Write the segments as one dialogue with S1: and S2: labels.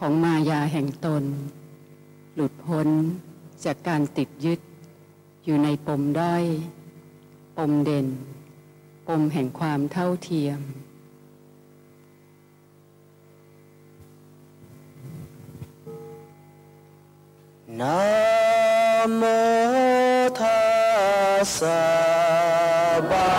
S1: ของมายาแห่งตนหลุดพ้นจากการติดยึดอยู่ในปมด้อยปมเด่นปมแห่งความเท่าเทียม
S2: นะโมตัสสะภะ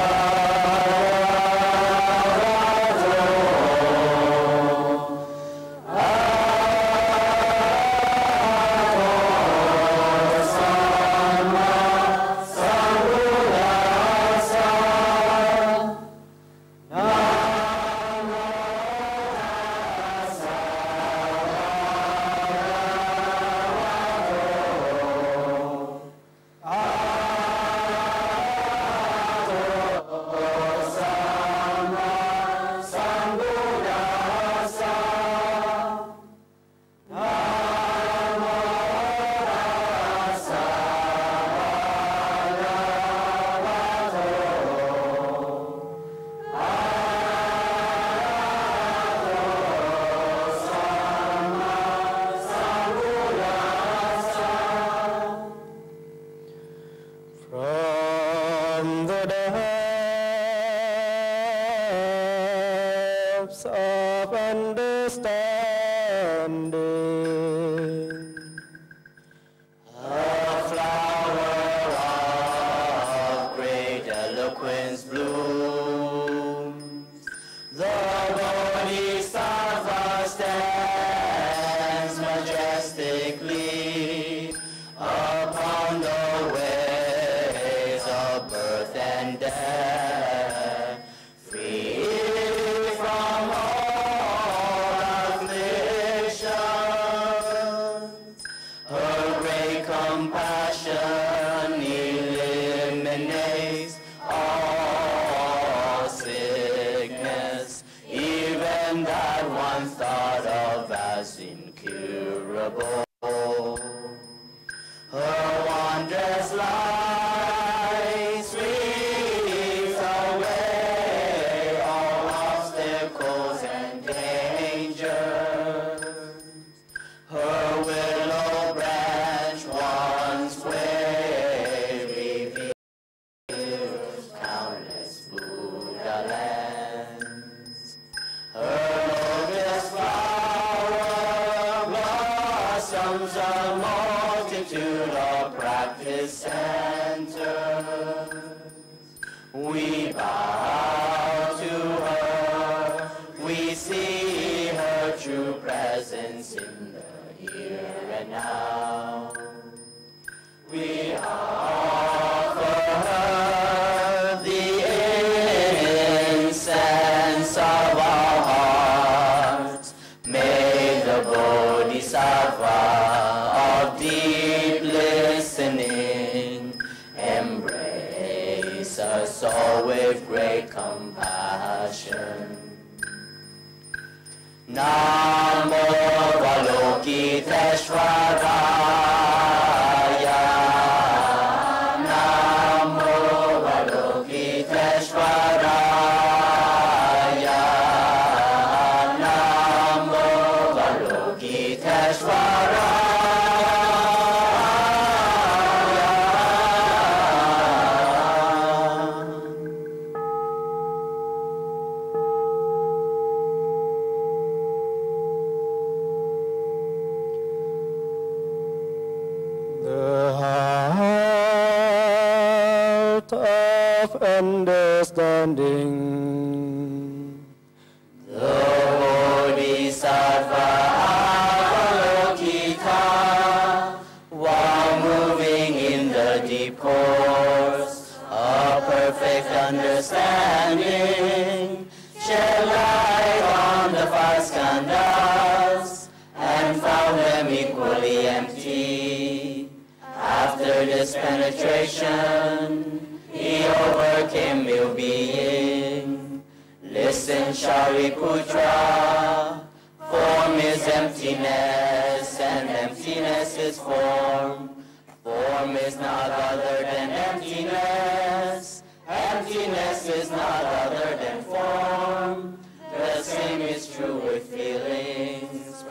S3: Emptiness is not other than form. The same is true with feelings.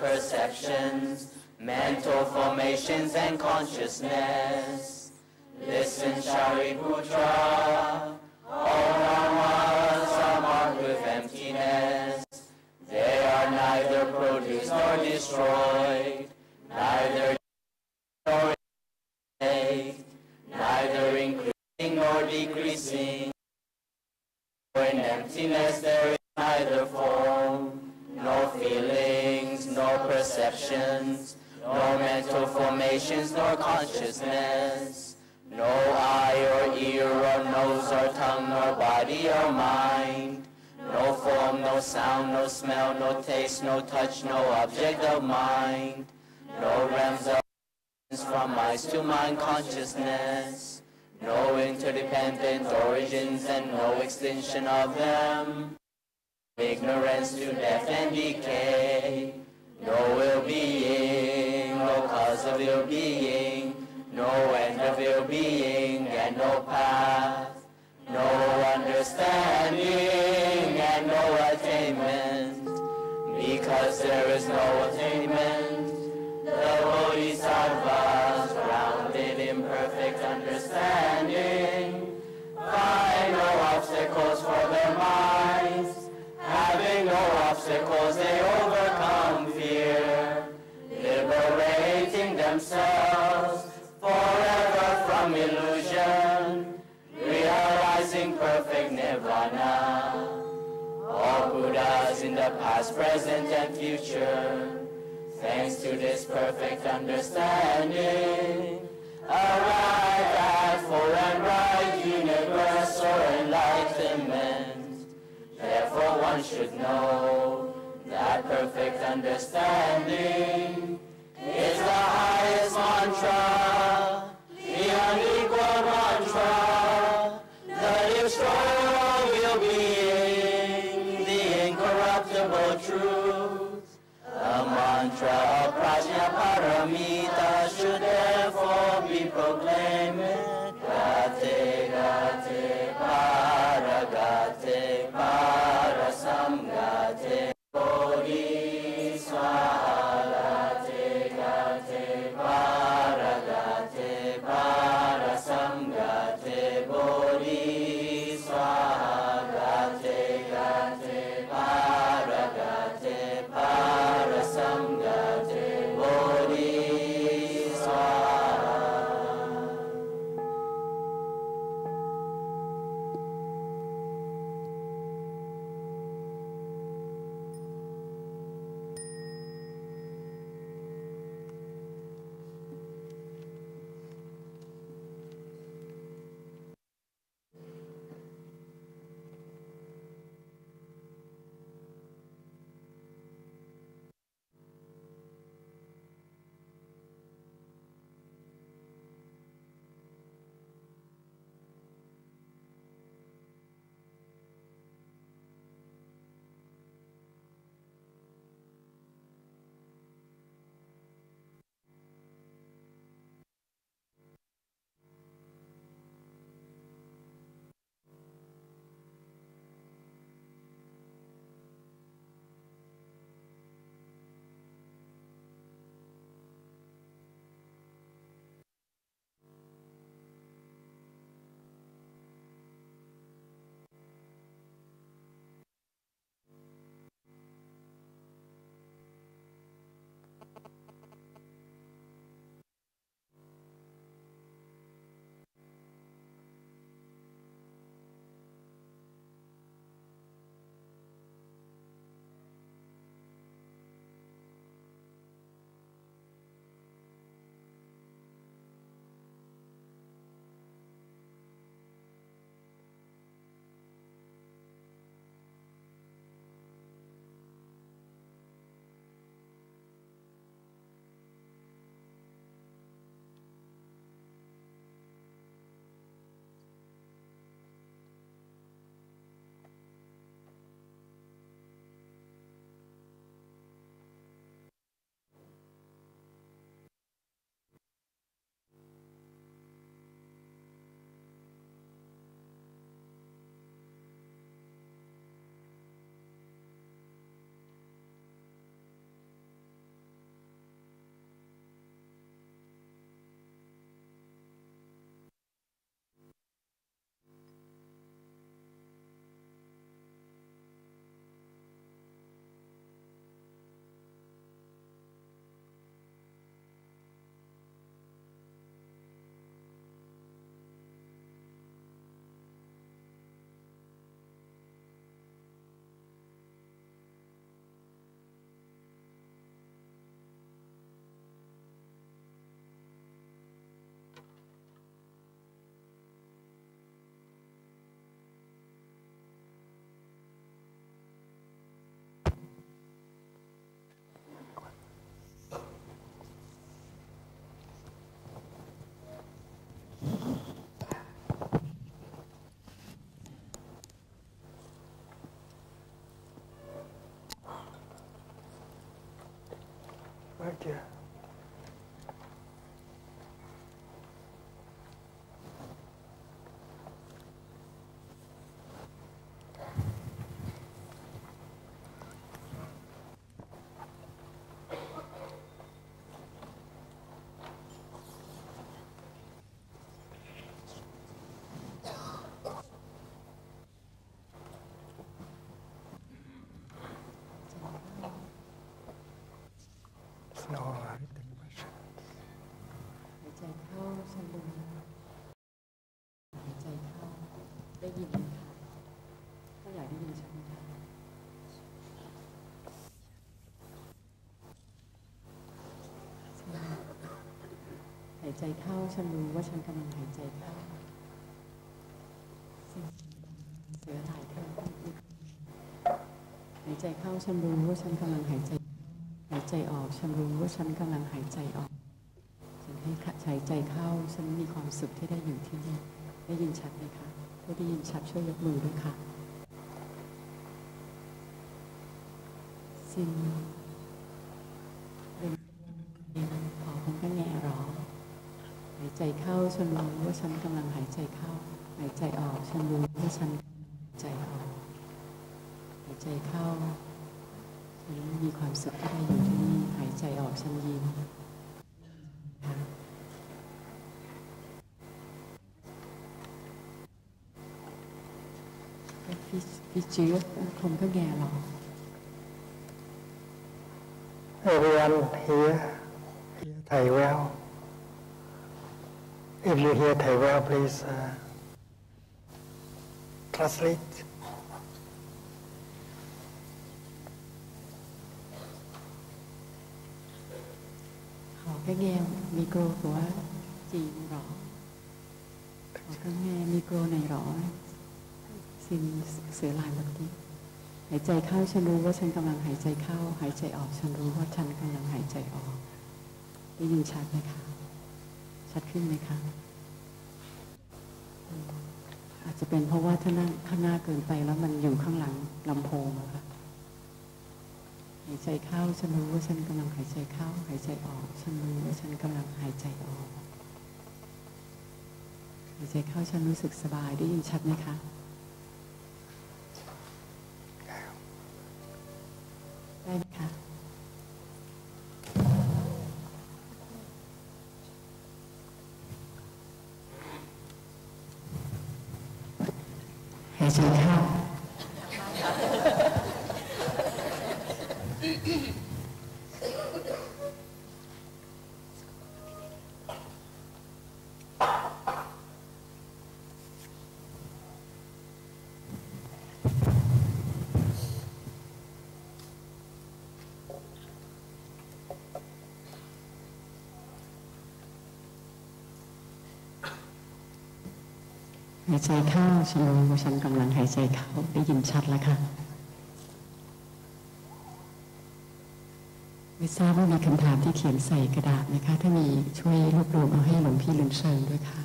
S2: perceptions, mental formations and consciousness. Listen, Shariputra, all namas are marked with emptiness. They are neither produced nor destroyed, neither nor neither increasing nor decreasing. For in emptiness there is neither form, nor feelings, nor perceptions, nor mental formations, nor consciousness, no eye or ear or nose or tongue, nor body or mind, no form, no sound, no smell, no taste, no touch, no object of mind, no realms of from eyes to mind consciousness, no interdependent origins and no extinction of them, ignorance to death and decay, no ill-being, no cause of ill-being, no end of ill-being and no path, no understanding and no attainment, because there is no attainment. The Bodhisattvas, grounded in perfect understanding, find no obstacles for their minds. Having no obstacles, they overcome fear, liberating themselves forever from illusion, realizing perfect nirvana. All Buddhas in the past, present, and future, thanks to this perfect understanding, arrive at full and right universal enlightenment. Therefore one should know that perfect understanding is the highest mantra, the unequal mantra, the destroyer will being, the incorruptible truth. The mantra of Prajnaparamita should therefore be proclaimed. Gate, gate, para, gate, para, samgate, bodhiswaha, gate, gate, para, gate, para, samgate, bodhiswaha, gate, gate, para, gate, para, samgate, bodhiswaha.
S3: right here. No, I think we should.
S1: หายใจเข้าชะลอหายใจเข้าได้ยินไหมคะถ้าอยากได้ยินชัดไหมคะหายใจเข้าฉันรู้ว่าฉันกำลังหายใจเข้าเสือหลายเท่าหายใจเข้าฉันรู้ว่าฉันกำลังหายใจหายใจออกฉันรู้ว่าฉันกำลังหายใจออกฉันให้หายใจเข้าฉันมีความสุขที่ได้อยู่ที่นี่ได้ยินชัดไหมคะถ้าได้ยินชัดช่วยยกมือด้วยค่ะสิ่งเป็นขอคงก็แง่รอหายใจเข้าฉันรู้ว่าฉันกำลังหายใจเข้าหายใจออกฉันรู้ว่าฉันหายใจออกหายใจเข้าฉันมีความสุขที่ได้อยู่ที่นี่หายใจออกฉันยิ้มพี่จื้อคงก็แง่หรอ
S3: Everyone hear Thai well. If you hear Thai well, please translate.
S1: ขอcái nghe micro của chị rõ.ขอcái nghe micro này rõ. Xin sửa lại một tí. หายใจเข้าฉันรู้ว่าฉันกำลังหายใจเข้าหายใจออกฉันรู้ว่าฉันกำลังหายใจออกได้ยินชัดไหมคะชัดขึ้นไหมคะอาจจะเป็นเพราะว่าถ้านั่งข้างหน้าเกินไปแล้วมันอยู่ข้างหลังลำโพงอะค่ะหายใจเข้าฉันรู้ว่าฉันกำลังหายใจเข้าหายใจออกฉันรู้ว่าฉันกำลังหายใจออกหายใจเข้าฉันรู้สึกสบายได้ยินชัดไหมคะได้ไหมคะหายใจเข้าหายใจเข้าฉันรู้ว่าฉันกำลังหายใจเข้าได้ยินชัดแล้วค่ะไม่ทราบว่ามีคำถามที่เขียนใส่กระดาษไหมคะถ้ามีช่วยรวบรวมเอาให้หลวงพี่ลุนเชิงด้วยค่ะ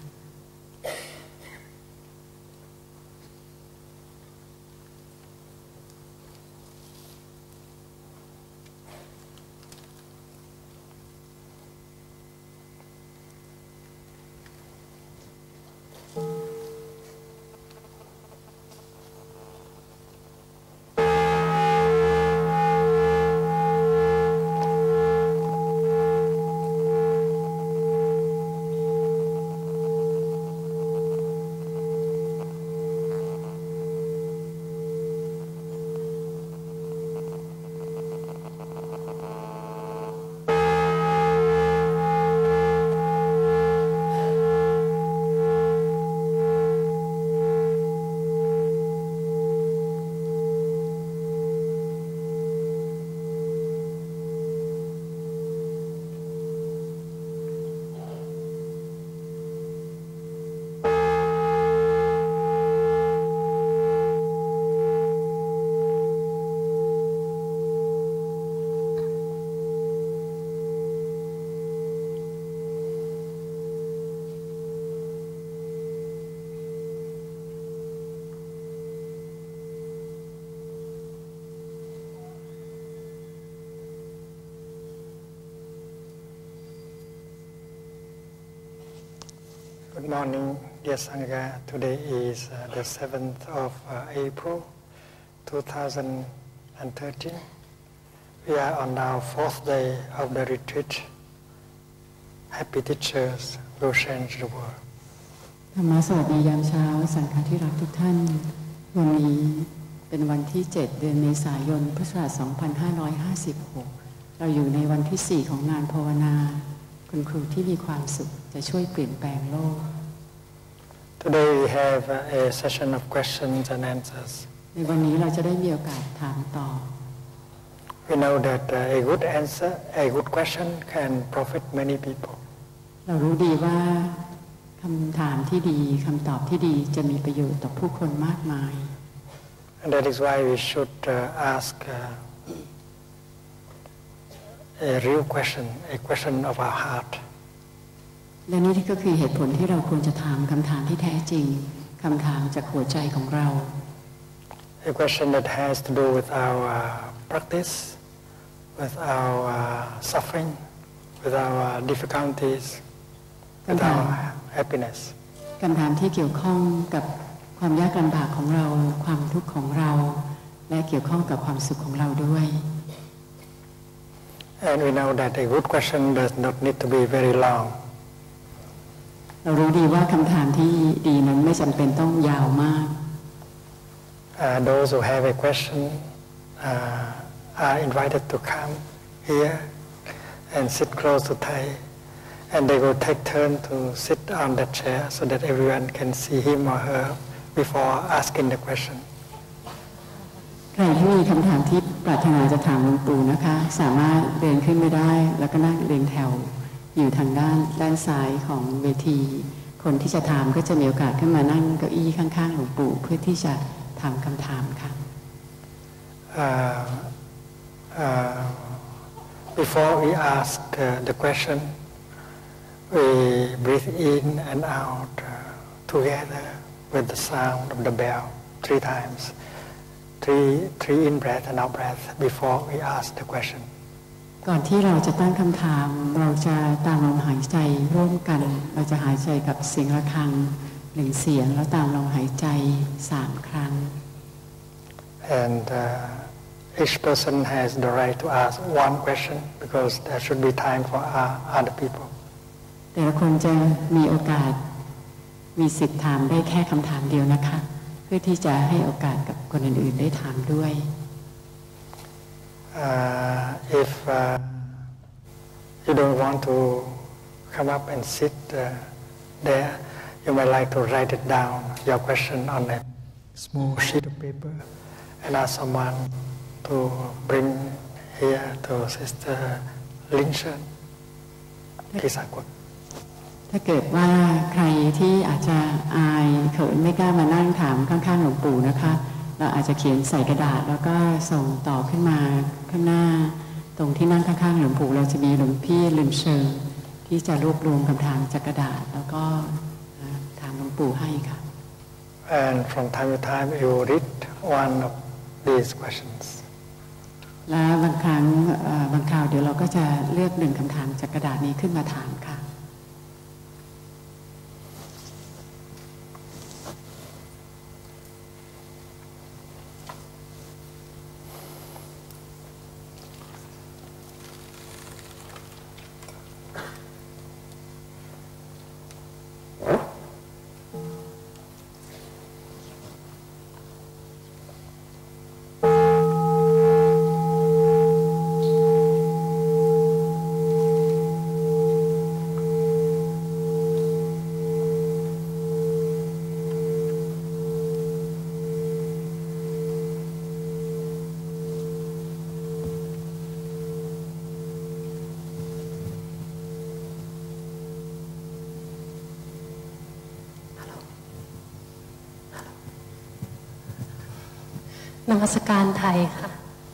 S3: Good morning, dear Sangha. Today is the 7th of April 2013. We are on our 4th day of the retreat. Happy teachers will change the world.
S1: ธรรมะสวัสดียามเช้าสังฆที่รักทุกท่านวันนี้เป็นวันที่7เดือนเมษายนพุทธศักราช2556เราอยู่ในวันที่4ของงานภาวนาคุณครูที่มีความสุขจะช่วยเปลี่ยนแปลงโลก
S3: Today we have a session of questions and answers.
S1: ในวันนี้เราจะได้มีโอกาสถามตอบ
S3: We know that a good answer, a good question can profit many people.
S1: เรารู้ดีว่าคำถามที่ดีคำตอบที่ดีจะมีประโยชน์ต่อผู้คนมากมาย
S3: And that is why we should ask a real question, a question of our heart.
S1: และนี่ก็คือเหตุผลที่เราควรจะถามคำถามที่แท้จริงคำถามจากหัวใจของเรา
S3: A question that has to do with our practice, with our suffering, with our difficulties, with our happiness.
S1: คำถามที่เกี่ยวข้องกับความยากลำบากของเราความทุกข์ของเราและเกี่ยวข้องกับความสุขของเราด้วย
S3: And we know that a good question does not need to be very long.
S1: เรารู้ดีว่าคำถามที่ดีนั้นไม่จำเป็นต้องยาวมาก
S3: Those who have a question are invited to come here and sit close to Thai, and they will take turn to sit on that chair so that everyone can see him or her before asking the question.
S1: ใครที่มีคำถามที่ปรารถนาจะถามหลวงปู่นะคะสามารถเดินขึ้นไม่ได้แล้วก็นั่งเรียงแถวอยู่ทางด้านซ้ายของเวทีคนที่จะถามก็จะมีโอกาสขึ้นมานั่งเก้าอี้ข้างๆหลวงปู่เพื่อที่จะถามคำถามค่ะ
S3: Before we ask the question, we breathe in and out together with the sound of the bell 3 times. Three in breath and out breath before we ask the question.
S1: ก่อนที่เราจะตั้งคำถามเราจะตามลมหายใจร่วมกันเราจะหายใจกับเสียงระฆัง1 เสียงแล้วตามลมหายใจ3 ครั้ง
S3: And each person has the right to ask one question because there should be time for other people.
S1: แต่ละคนจะมีโอกาสมีสิทธิ์ถามได้แค่คำถามเดียวนะคะเพื่อที่จะให้โอกาสกับคนอื่นๆได้ถามด้วย
S3: If you don't want to come up and sit there, you might like to write it down, your question on a small sheet of paper, and ask someone to bring here to Sister Lin Shen, Kisakut.
S1: ถ้าเกิดว่าใครที่อาจจะอายเขินไม่กล้ามานั่งถามข้างๆหลวงปู่นะคะเราอาจจะเขียนใส่กระดาษแล้วก็ส่งต่อขึ้นมาข้างหน้าตรงที่นั่งข้างๆหลวงปู่เราจะมีหลวงพี่ลิมเชิงที่จะรวบรวมคำถามจากกระดาษแล้วก็ถามหลวงปู่ให้ค่ะ
S3: And from time to time you read one of these questions.
S1: และบางครั้งบางคราวเดี๋ยวเราก็จะเลือก1 คำถามจากกระดาษนี้ขึ้นมาถามค่ะ
S4: นมัสการไทยค่ะ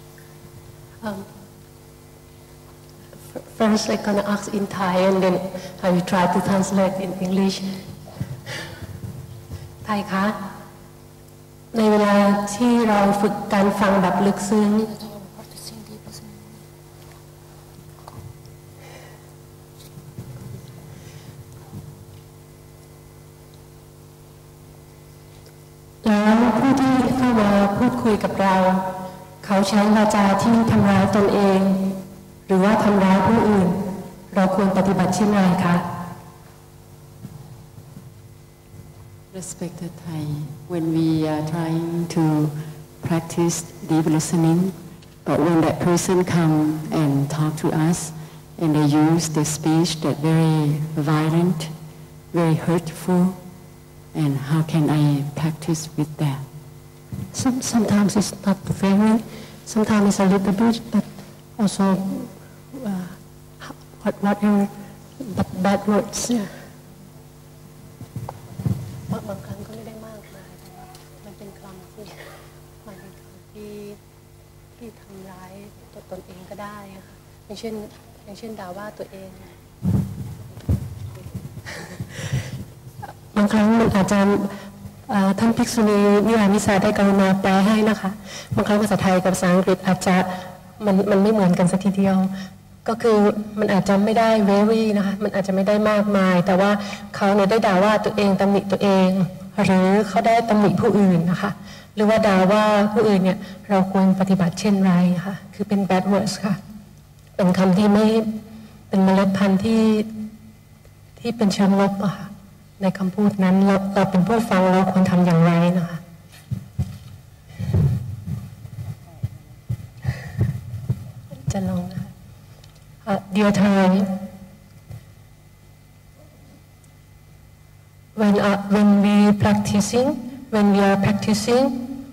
S4: First I'm gonna ask in Thai and then I will try to translate in English ไทยคะในเวลาที่เราฝึกการฟังแบบลึกซึ้งคุยกับเราเขาใช้วาจาที่ทำร้ายตนเองหรือว่าทำร้ายผู้อื่นเราควรปฏิบัติเช่นไรคะ
S1: Respected Thai, when we are trying to practice deep listening, but when that person come and talk to us, and they use the speech that very violent, very hurtful, and how can I practice with that?
S4: Sometimes it's not very, sometimes it's a little bit, but also whatever bad words. บางครั้งก็ไม่ได้มากมายแต่ว่ามันเป็นคำที่มันเป็นคำที่ทำร้ายตนเองก็ได้ค่ะอย่างเช่นด่าว่าตัวเองบางครั้งมันอาจจะท่านภิกษุณีนิรามิสาได้กรุณาแปลให้นะคะบางครั้งภาษาไทยกับภาษาอังกฤษอาจจะมันไม่เหมือนกันสักทีเดียวก็คือมันอาจจะไม่ได้ very นะคะมันอาจจะไม่ได้มากมายแต่ว่าเขาเนี่ยได้ด่าว่าตัวเองตำหนิตัวเองหรือเขาได้ตำหนิผู้อื่นนะคะหรือว่าด่าว่าผู้อื่นเนี่ยเราควรปฏิบัติเช่นไรค่ะคือเป็น bad words ค่ะเป็นคำที่ไม่เป็นเมล็ดพันธุ์ที่เป็นเชิงลบอะค่ะในคำพูดนั้นเราเป็นผู้ฟังเราควรทำอย่างไรนะคะจะลองนะคะ Dear Thai, when we are practicing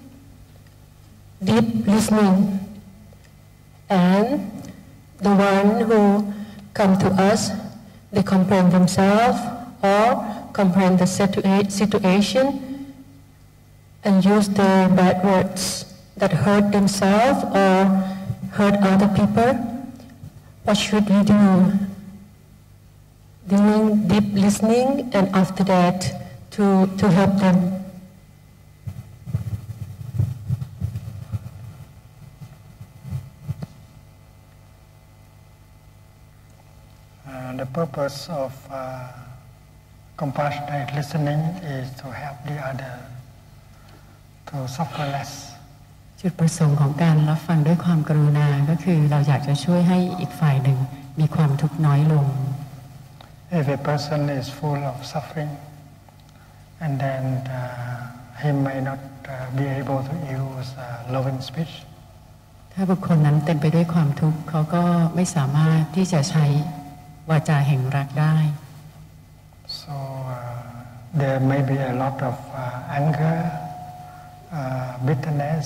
S4: deep listening, and the one who come to us, they comprehend themselves or comprehend the situation and use the bad words that hurt themselves or hurt other people. What should we do during deep listening and after that to help them?
S3: The purpose of compassionate listening is to help the other to suffer less.
S1: จุดประสงค์ของการรับฟังด้วยความกรุณาก็คือเราอยากจะช่วยให้อีกฝ่ายหนึ่งมีความทุกข์น้อยลง
S3: If a person is full of suffering, and then he may not be able to use loving speech.
S1: ถ้าบุคคลนั้นเต็มไปด้วยความทุกข์เขาก็ไม่สามารถที่จะใช้วาจาแห่งรักได้
S3: So there may be a lot of anger, bitterness,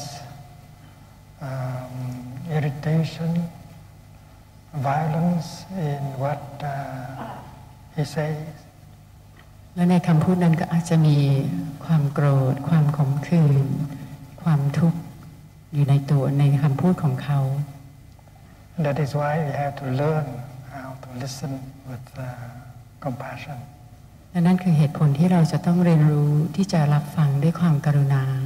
S3: irritation, violence in what he says.
S1: และในคำพูดนั้นก็อาจจะมีความโกรธความขมขื่นความทุกข์อยู่ในตัวในคำพูดของเขา
S3: That is why we have to learn how to listen with compassion.
S1: และนั่นคือเหตุผลที่เราจะต้องเรียนรู้ที่จะรับฟังด้วยความกรุณา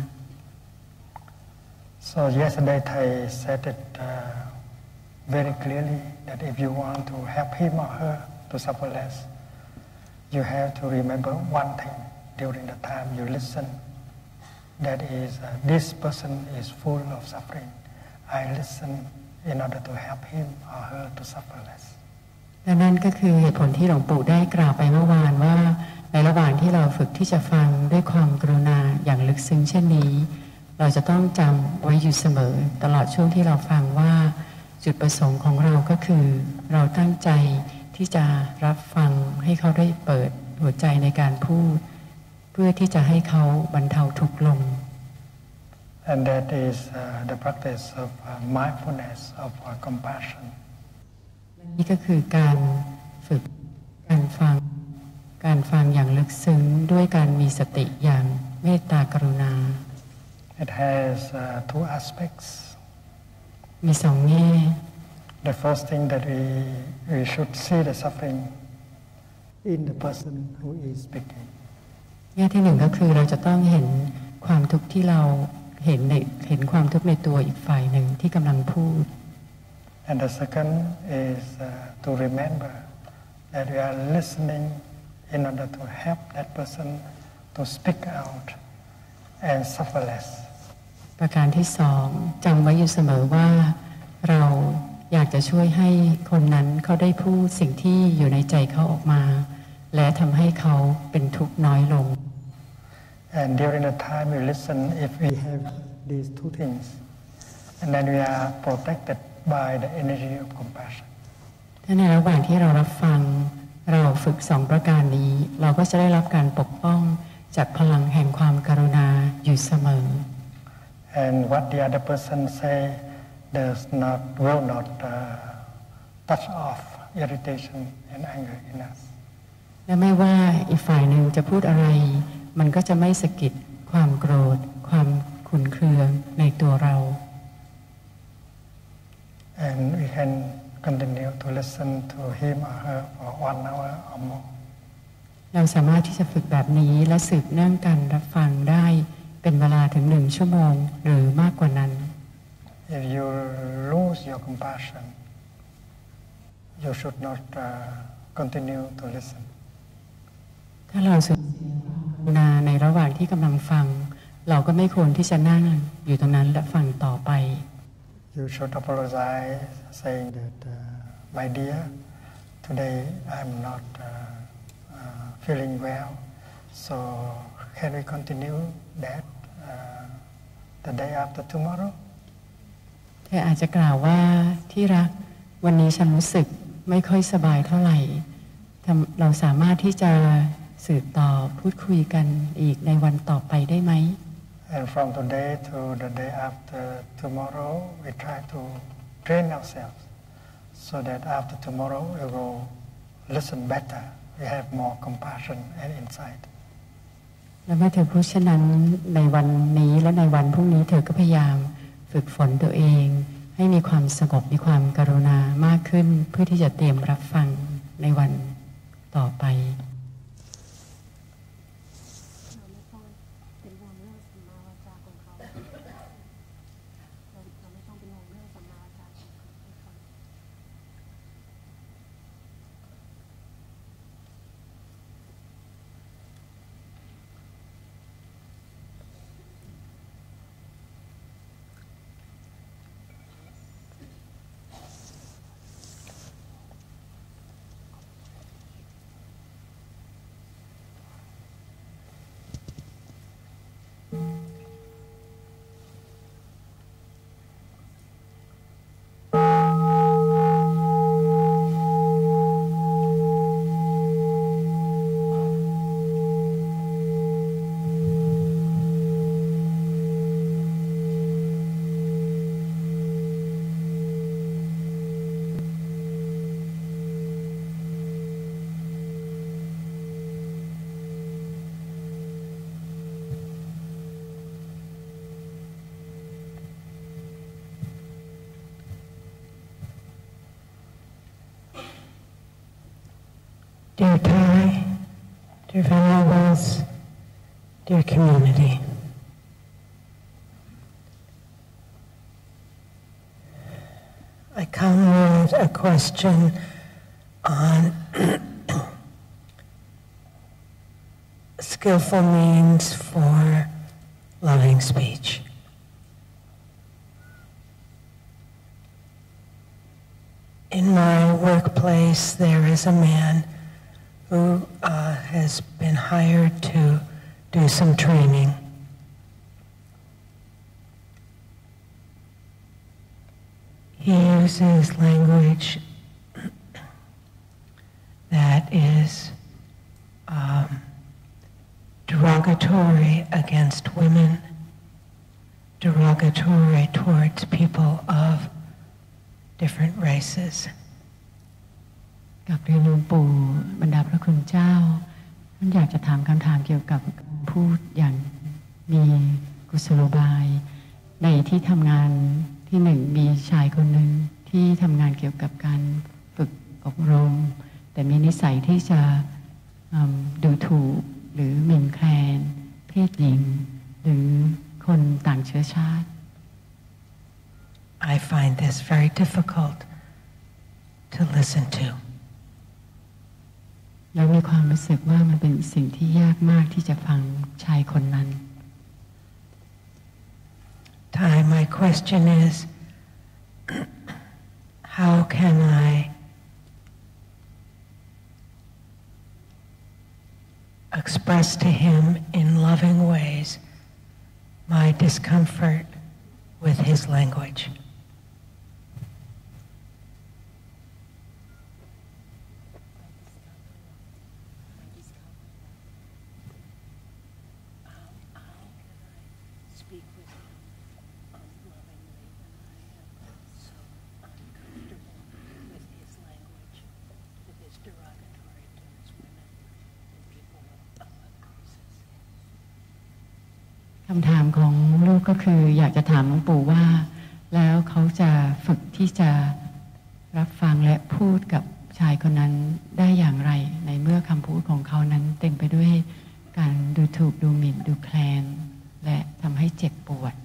S3: So yesterday Thai said it very clearly that if you want to help him or her to suffer less, you have to remember one thing during the time you listen. That is, this person is full of suffering. I listen in order to help him or her to suffer less.
S1: และนั่นก็คือเหตุผลที่หลวงปู่ได้กล่าวไปเมื่อวานว่าในระหว่างที่เราฝึกที่จะฟังด้วยความกรุณาอย่างลึกซึ้งเช่นนี้เราจะต้องจำไว้อยู่เสมอตลอดช่วงที่เราฟังว่าจุดประสงค์ของเราก็คือเราตั้งใจที่จะรับฟังให้เขาได้เปิดหัวใจในการพูดเพื่อที่จะให้เขาบรรเทาทุกข์ลง
S3: And that is the practice of mindfulness, of compassion.
S1: นี่ก็คือการฝึกการฟังอย่างลึกซึ้งด้วยการมีสติอย่างเมตตากรุณา
S3: It has two aspects.
S1: มีสองแง่
S3: The first thing that we should see the suffering in the person who is speaking.
S1: แง่ที่หนึ่งก็คือเราจะต้องเห็นความทุกข์ที่เราเห็นความทุกข์ในตัวอีกฝ่ายหนึ่งที่กำลังพูด
S3: And the second is to remember that we are listening in order to help that person to speak out and suffer less.
S1: ประการที่สองจำไว้อยู่เสมอว่าเราอยากจะช่วยให้คนนั้นเขาได้พูดสิ่งที่อยู่ในใจเขาออกมาและทำให้เขาเป็นทุกข์น้อยลง
S3: And during the time we listen, if we have these two things, and then we are protected by the energy of compassion.
S1: ถ้าในระหว่างที่เรารับฟังเราฝึกสองประการนี้เราก็จะได้รับการปกป้องจากพลังแห่งความกรุณาอยู่เสมอ
S3: And what the other person say will not touch off irritation and anger in us.
S1: และไม่ว่าอีกฝ่ายหนึ่งจะพูดอะไรมันก็จะไม่สะกิดความโกรธความขุ่นเคืองในตัวเรา
S3: And we can continue to listen to him or her for 1 hour or more.
S1: เราสามารถที่จะฝึกแบบนี้และสืบเนื่องกันรับฟังได้เป็นเวลาถึง1 ชั่วโมงหรือมากกว่านั้น
S3: If you lose your compassion, you should not continue to listen.
S1: ถ้าเราสูญเสียความกรุณาในระหว่างที่กำลังฟังเราก็ไม่ควรที่จะนั่งอยู่ตรงนั้นและฟังต่อไป
S3: You should apologize, saying that, my dear, today I'm not feeling well, so can we continue that the day after tomorrow?
S1: เธออาจจะกล่าวว่าที่รักวันนี้ฉันรู้สึกไม่ค่อยสบายเท่าไหร่เราสามารถที่จะสืบต่อพูดคุยกันอีกในวันต่อไปได้ไหม
S3: And from today to the day after tomorrow, we try to train ourselves so that after tomorrow we will listen better. We have more compassion and insight.
S1: และเมื่อเธอพูดเช่นนั้นในวันนี้และในวันพรุ่งนี้เธอก็พยายามฝึกฝนตัวเองให้มีความสงบมีความกรุณามากขึ้นเพื่อที่จะเตรียมรับฟังในวันต่อไป
S4: Dear Thai, dear valuables, dear community, I come with a question on skillful means for loving speech. In my workplace, there is a man who has been hired to do some training. He uses language that is derogatory against women, derogatory towards people of different races.
S1: กับเรียนหลวงปู่บรรดาพระคุณเจ้าท่านอยากจะถามคำถามเกี่ยวกับพูดอย่างมีกุศโลบายในที่ทำงานที่หนึ่งมีชายคนหนึ่งที่ทำงานเกี่ยวกับการฝึกอบรมแต่มีนิสัยที่จะดูถูกหรือหมิ่นแคลนเพศหญิงหรือคนต่างเชื้อชาติ
S4: I find this very difficult to listen to.
S1: แล้วมีความรู้สึกว่ามันเป็นสิ่งที่ยากมากที่จะฟังชายคนนั้น
S5: Thai, my question is, how can I express to him in loving ways my discomfort with his language?
S1: คำถามของลูกก็คืออยากจะถามหลวงปู่ว่าแล้วเขาจะฝึกที่จะรับฟังและพูดกับชายคนนั้นได้อย่างไรในเมื่อคำพูดของเขานั้นเต็มไปด้วยการดูถูกดูหมิ่นดูแคลนและทำให้เจ็บปวด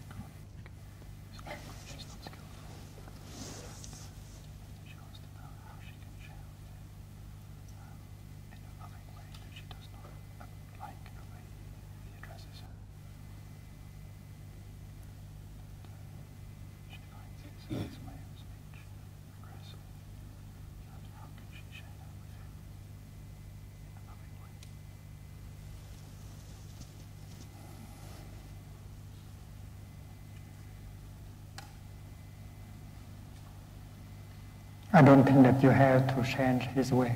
S3: I don't think that you have to change his way.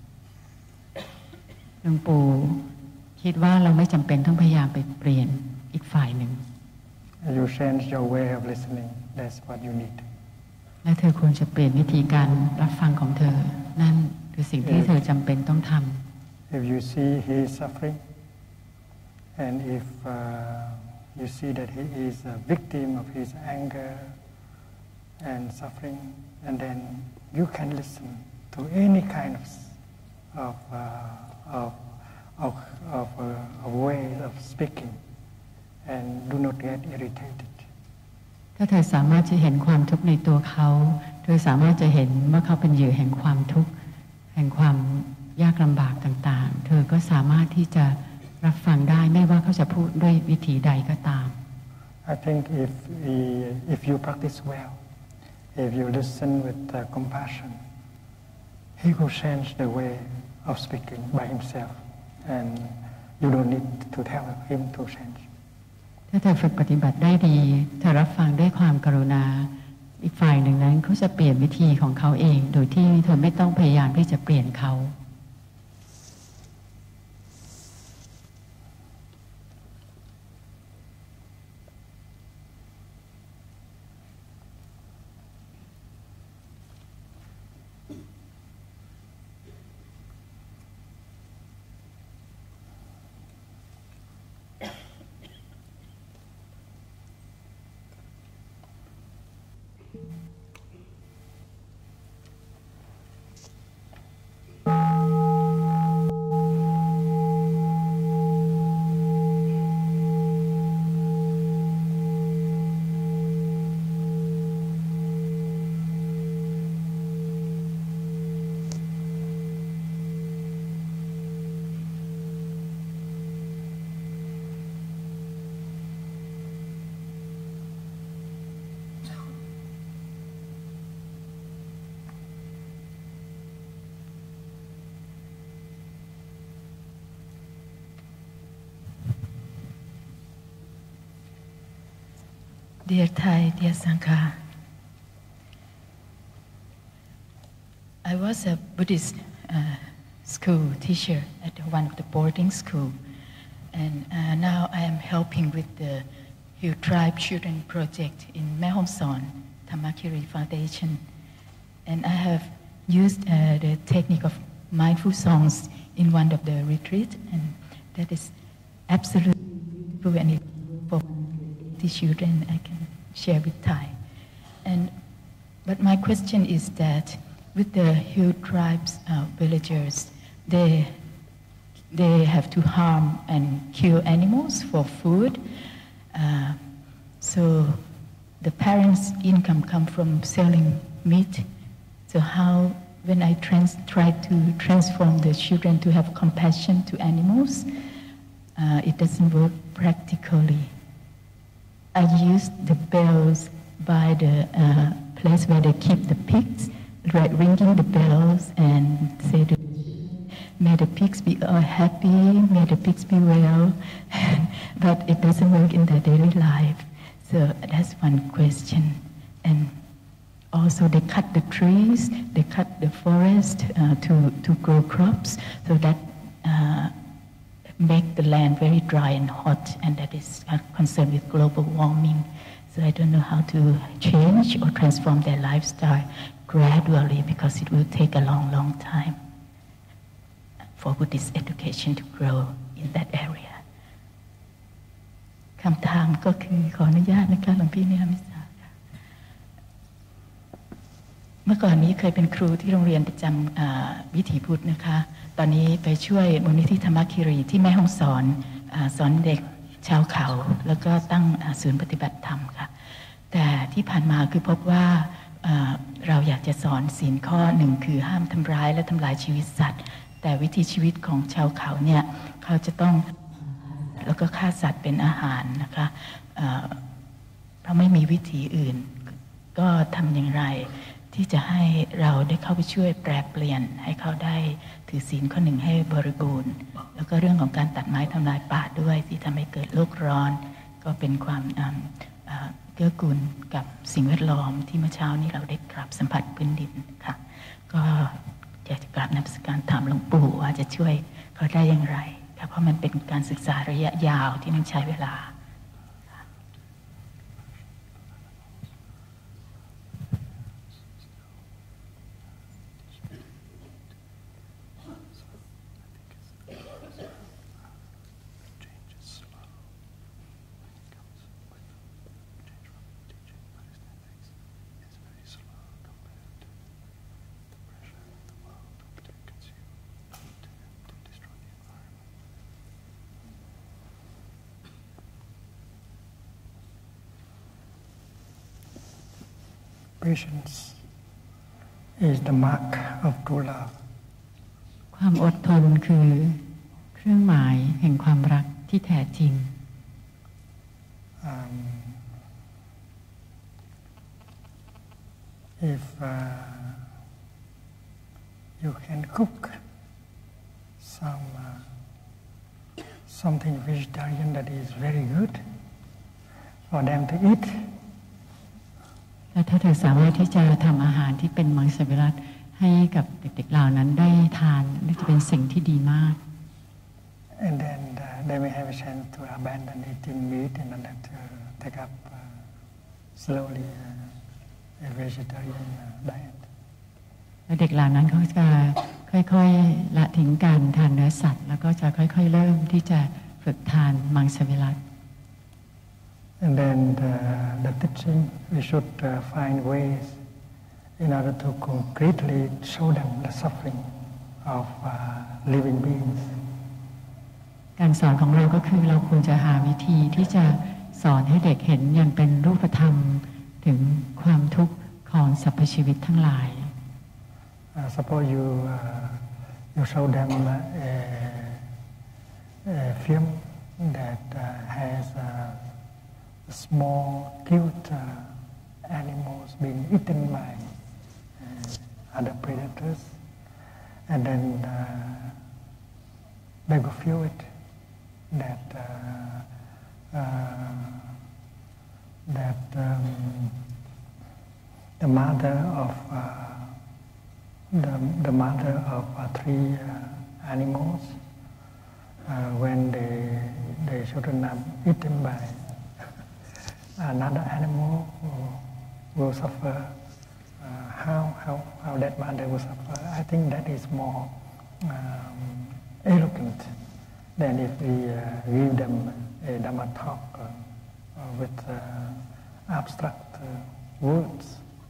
S1: หลวงปู่คิดว่าเราไม่จำเป็นต้องพยายามไปเปลี่ยนอีกฝ่ายหนึ่ง
S3: You change your way of listening. That's what you need.
S1: และเธอควรจะเปลี่ยนวิธีการรับฟังของเธอนั่นคือสิ่งที่เธอจำเป็นต้องทำ
S3: If you see he is suffering, and if you see that he is a victim of his anger and suffering, and then you can listen to any kind of way of speaking, and do not get irritated.
S1: ถ้าเธอสามารถจะเห็นความทุกข์ในตัวเขาเธอสามารถจะเห็นว่าเขาเป็นเหยื่อแห่งความทุกข์แห่งความยากลำบากต่างๆเธอก็สามารถที่จะรับฟังได้ไม่ว่าเขาจะพูดด้วยวิธีใดก็ตาม
S3: I think if you practice well, if you listen with compassion, he will change the way of speaking by himself, and you don't need to tell him to change.
S1: ถ้าเธอฝึกปฏิบัติได้ดีเธอรับฟังด้วยความกรุณาอีกฝ่ายหนึ่งนั้นเขาจะเปลี่ยนวิธีของเขาเองโดยที่เธอไม่ต้องพยายามที่จะเปลี่ยนเขา
S5: Dear Thai, dear Sangha, I was a Buddhist school teacher at one of the boarding school, and now I am helping with the Hill Tribe Children Project in Mae Hong Son, Thamakiri Foundation, and I have used the technique of mindful songs in one of the retreats, and that is absolutely beautiful and for the children I can share with Thai. But my question is that with the Hill tribes villagers, they have to harm and kill animals for food. So the parents' income come from selling meat. So how, when I try to transform the children to have compassion to animals, it doesn't work practically. I used the bells by the place where they keep the pigs, ringing the bells and say to may the pigs be happy, may the pigs be well, but it doesn't work in their daily life. So that's one question. And also they cut the trees, they cut the forest to grow crops, so that make the land very dry and hot, and that is concerned with global warming. So I don't know how to change or transform their lifestyle gradually, because it will take a long, long time for Buddhist education to grow in that area. คำถามก็คือขออนุญาตนะคะหลวงพี่นิรามิสาค่ะเมื่อก่อนนี้เคยเป็นครูที่โรงเรียนประจำวิถีพุทธนะคะตอนนี้ไปช่วยมูลนิธิธรรมคีรีที่แม่ฮ่องสอนสอนเด็กชาวเขาแล้วก็ตั้งศูนย์ปฏิบัติธรรมค่ะแต่ที่ผ่านมาคือพบว่าเราอยากจะสอนศีลข้อหนึ่งคือห้ามทำร้ายและทำลายชีวิตสัตว์แต่วิถีชีวิตของชาวเขาเนี่ยเขาจะต้องแล้วก็ฆ่าสัตว์เป็นอาหารนะคะเพราะไม่มีวิธีอื่นก็ทำอย่างไรที่จะให้เราได้เข้าไปช่วยแปรเปลี่ยนให้เขาได้ถือศีลข้อหนึ่งให้บริบูรณ์แล้วก็เรื่องของการตัดไม้ทำลายป่าด้วยที่ทำให้เกิดโลกร้อนก็เป็นความเกื้อกูลกับสิ่งแวดล้อมที่เมื่อเช้านี้เราได้กราบสัมผัสพื้นดินค่ะก็อยากจะกราบนมัสการถามหลวงปู่ว่าจะช่วยเขาได้อย่างไรค่ะเพราะมันเป็นการศึกษาระยะยาวที่ต้องใช้เวลา
S3: Patience is the mark of true love.
S1: ความอดทนคือเครื่องหมายแห่งความรักที่แท้จริง
S3: If you can cook something vegetarian that is very good for them to eat,
S1: และถ้าเธอสามารถที่จะทำอาหารที่เป็นมังสวิรัติให้กับเด็กๆเหล่านั้นได้ทานนี่จะเป็นสิ่งที่ดีมาก
S3: and then they may have a chance to abandon eating meat and then to take up slowly a vegetarian diet.
S1: และเด็กเหล่านั้นเขาจะค่อยๆละทิ้งการทานเนื้อสัตว์แล้วก็จะค่อยๆเริ่มที่จะฝึกทานมังสวิรัติ
S3: And then the teaching, we should find ways in order to concretely show them the suffering of living beings.
S1: การสอนของเราก็คือเราควรจะหาวิธีที่จะสอนให้เด็กเห็นอย่างเป็นรูปธรรมถึงความทุกข์ของสรรพชีวิตทั้งหลาย
S3: Suppose you show them a film that has small, cute animals being eaten by other predators, and then they will feel it that the mother of three animals, when the children are eaten by another animal will suffer. How that mother will suffer. I think that is more eloquent than if we give them a Dhamma talk with abstract words.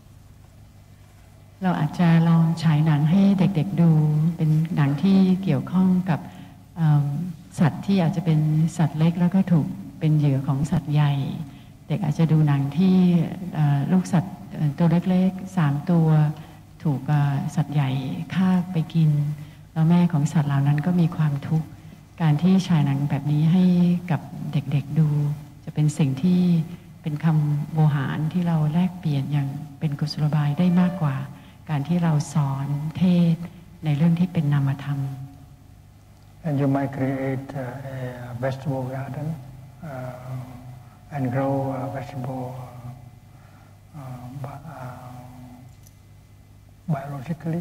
S1: เราอาจจะลองฉายหนังให้เด็กๆดูเป็นหนังที่เกี่ยวข้องกับสัตว์ที่อาจจะเป็นสัตว์เล็กแล้วก็ถูกเป็นเหยื่อของสัตว์ใหญ่เด็กอาจจะดูหนังที่ลูกสัตว์ตัวเล็กๆ3ตัวถูกสัตว์ใหญ่ฆ่าไปกินแล้วแม่ของสัตว์เหล่านั้นก็มีความทุกข์การที่ฉายหนังแบบนี้ให้กับเด็กๆดูจะเป็นสิ่งที่เป็นคำโวหารที่เราแลกเปลี่ยนอย่างเป็นกุศโลบายได้มากกว่าการที่เราสอนเทศในเรื่องที่เป็นนามธรรม
S3: And you might create a vegetable garden and grow vegetable biologically,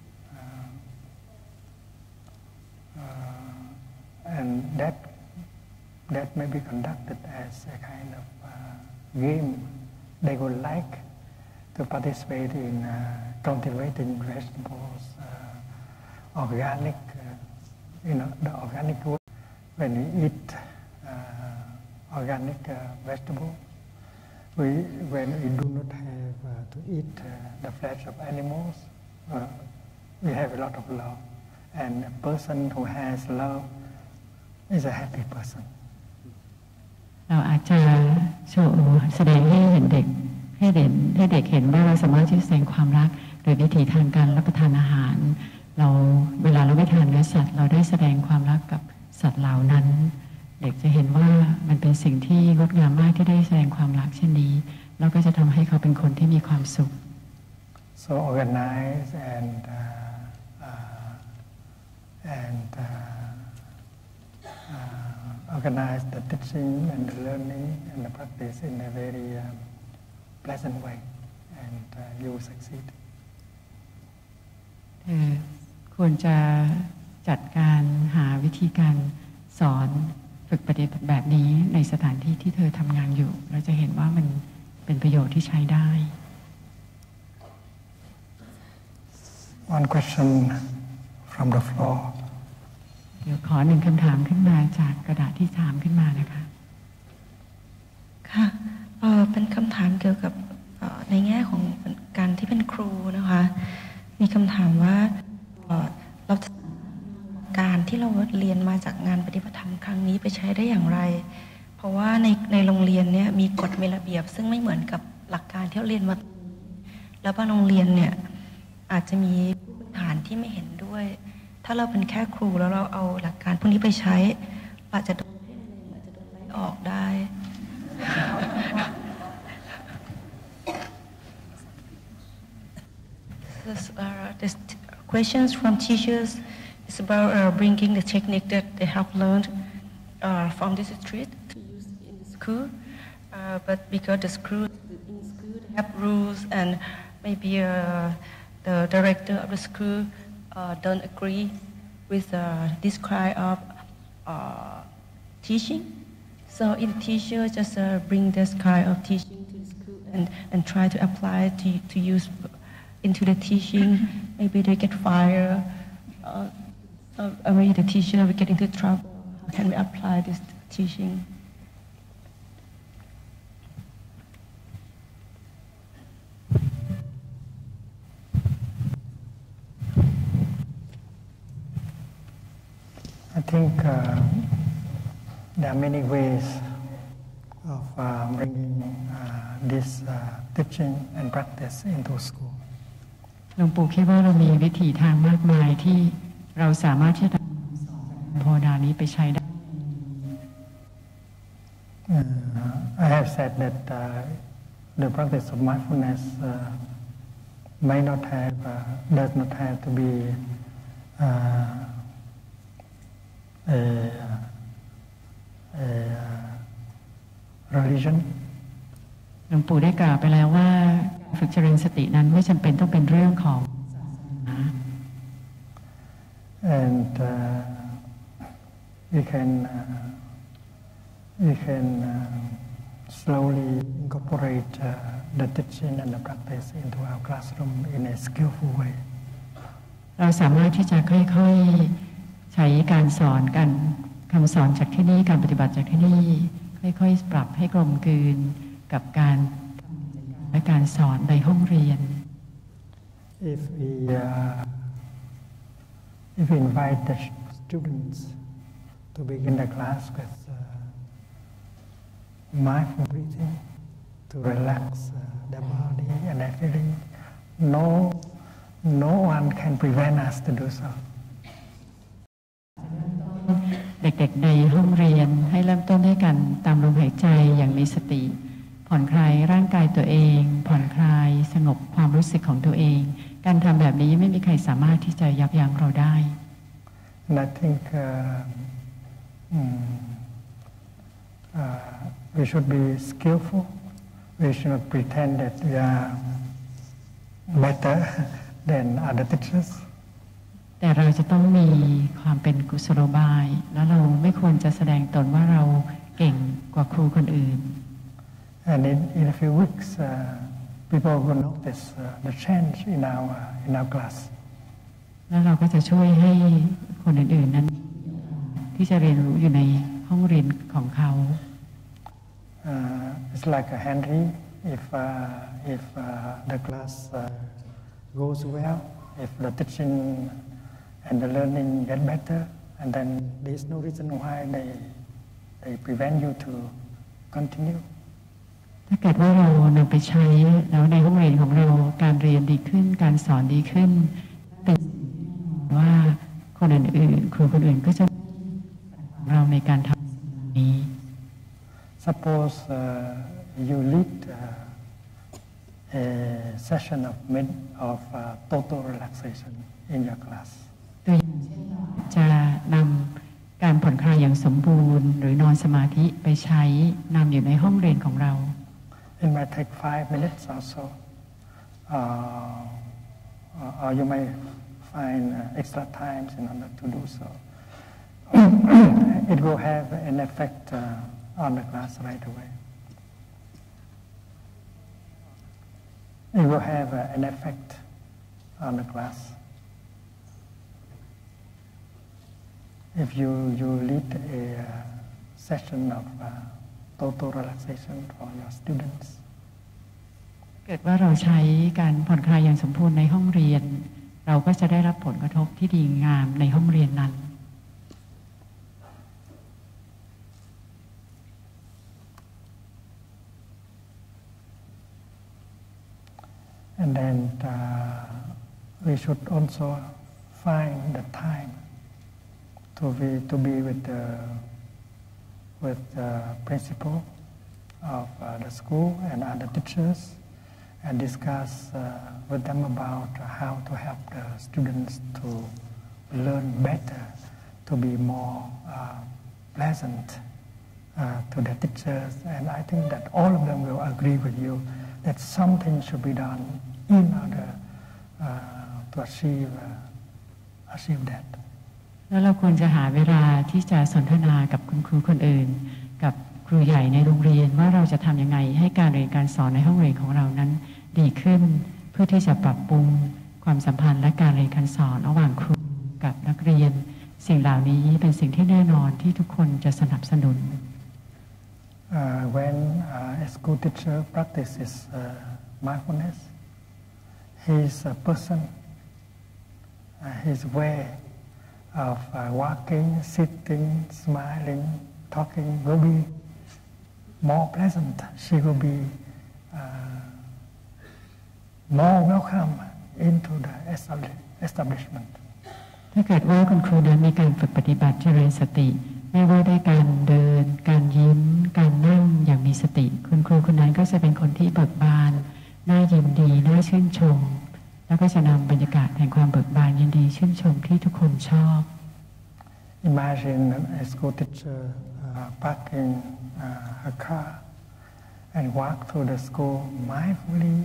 S3: and that may be conducted as a kind of game. They would like to participate in cultivating vegetables, organic, the organic way. When we eat organic vegetable, when we do not have to eat the flesh of animals, we have a lot of love. And a person who has love is a happy person.
S1: เราอาจจะโชว์แสดงให้เห็นเด็กให้เด็กเห็นว่าเราสามารถที่จะแสดงความรักโดยวิธีทางการรับประทานอาหารเราเวลาเราไม่ทานเนื้อสัตว์เราได้แสดงความรักกับสัตว์เหล่านั้นเด็กจะเห็นว่ามันเป็นสิ่งที่งดงามมากที่ได้แสดงความรักเช่นนี้แล้วก็จะทำให้เขาเป็นคนที่มีความสุข
S3: So organize and organize the teaching and the learning and the practice in a very pleasant way, and you will succeed.
S1: ควรจะจัดการหาวิธีการสอนฝึกปฏิบัติแบบนี้ในสถานที่ที่เธอทำงานอยู่เราจะเห็นว่ามันเป็นประโยชน์ที่ใช้ได้
S3: One question from the floor.
S1: เดี๋ยวขอหนึ่งคำถามขึ้นมาจากกระดาษที่ถามขึ้นมานะคะ
S6: ค่ะเป็นคำถามเกี่ยวกับในแง่ของการที่เป็นครูนะคะมีคำถามว่าเราการที่เราเรียนมาจากงานปฏิบัติธรรมครั้งนี้ไปใช้ได้อย่างไรเพราะว่าในโรงเรียนเนี่ยมีกฎมีระเบียบซึ่งไม่เหมือนกับหลักการที่เราเรียนมาแล้วบางโรงเรียนเนี่ยอาจจะมีผู้บริหารที่ไม่เห็นด้วยถ้าเราเป็นแค่ครูแล้วเราเอาหลักการพวกนี้ไปใช้อาจจะโดนไล่ออกได้ The questions from teachers is about bringing the technique that they have learned from this retreat to use in the school, but because the school in school they have rules and maybe the director of the school don't agree with this kind of teaching. So in teacher just bring this kind of teaching to the school and try to apply to use into the teaching. Maybe they get fired. Maybe the teacher will get into trouble. How can we apply this teaching?
S3: I think there are many ways of bringing this teaching and practice into school.
S1: หลวงปู่คิดว่าเรามีวิธีทางมากมายที่เราสามารถที่จะภาวนานี้ไปใช้ได้
S3: I have said that the practice of mindfulness may not have does not have to be a religion.
S1: หลวงปู่ได้กล่าวไปแล้วว่าฝึกเจริญสตินั้นไม่จำเป็นต้องเป็นเรื่องของศาสนา
S3: And we can slowly incorporate the teaching and the practice into our classroom in a skillful way.
S1: เราสามารถที่จะค่อยๆใช้การสอนกันคำสอนจากที่นี่การปฏิบัติจากที่นี่ค่อยๆปรับให้กลมกลืนกับการและการสอนในห้องเรียน
S3: If we invite the students to begin the class with mindful breathing to relax their body and their feeling, no one can prevent us to do so. เด็กๆในห้องเรียนให้เริ่มต้นด้วยกันตามลมหายใจอย่างมีสติ
S1: ผ่อนคลายร่างกายตัวเองผ่อนคลายสงบความรู้สึกของตัวเองการทำแบบนี้ไม่มีใครสามารถที่จะยับยั้งเราได้
S3: And I think we should be skillful. We should not pretend that we are better than other teachers.
S1: แต่เราจะต้องมีความเป็นกุศโลบายแล้วเราไม่ควรจะแสดงตนว่าเราเก่งกว่าครูคนอื่น
S3: And in a few weeks, people will notice the change in our class.
S1: แล้วเราก็จะช่วยให้คนอื่นๆนั้นที่จะเรียนรู้อยู่ในห้องเรียนของเขา
S3: It's like a Henry. If the class goes well, if the teaching and the learning get better, and then there's no reason why they prevent you to continue.
S1: ถ้าเกิดว่าเรานำไปใช้แล้วในห้องเรียนของเราการเรียนดีขึ้นการสอนดีขึ้นเป็นว่าคนอื่นๆครูคนอื่นก็จะเราในการทำนี้
S3: Suppose you lead a session of total relaxation in your class.
S1: ตัวอย่างเช่นจะนำการผ่อนคลายอย่างสมบูรณ์หรือนอนสมาธิไปใช้นำอยู่ในห้องเรียนของเรา
S3: It might take 5 minutes or so, or you may find extra times in order to do so. It will have an effect on the class right away. It will have an effect on the class. If you lead a session of total relaxation for your students.
S1: เกิดว่าเราใช้การผ่อนคลายอย่างสมบูรณ์ในห้องเรียนเราก็จะได้รับผลกระทบที่ดีงามในห้องเรียนนั้น
S3: And then we should also find the time to be with the principal of the school and other teachers and discuss with them about how to help the students to learn better, to be more pleasant to the teachers. And I think that all of them will agree with you that something should be done in order to achieve that.
S1: แล้วเราควรจะหาเวลาที่จะสนทนากับคุณครูคนอื่นกับครูใหญ่ในโรงเรียนว่าเราจะทำยังไงให้การเรียนการสอนในห้องเรียนของเรานั้นดีขึ้นเพื่อที่จะปรับปรุงความสัมพันธ์และการเรียนการสอนระหว่างครูกับนักเรียนสิ่งเหล่านี้เป็นสิ่งที่แน่นอนที่ทุกคนจะสนับสนุน
S3: When a school teacher practices mindfulness, his person, his way of walking, sitting, smiling, talking will be more pleasant. She will be more welcome into the establishment.
S1: ถ้าเกิดว่าคุณครูนั้นมีการฝึกปฏิบัติเจริญสติไม่ว่าได้การเดินการยิ้มการนั่งอย่างมีสติคุณครูคนนั้นก็จะเป็นคนที่เบิกบานน่ายินดีน่าชื่นชมแล้วก็จะนำบรรยากาศแห่งความเบิกบานยินดีชื่นชมที่ทุกคนชอบ
S3: Imagine a school teacher parking her car and walk through the school mindfully,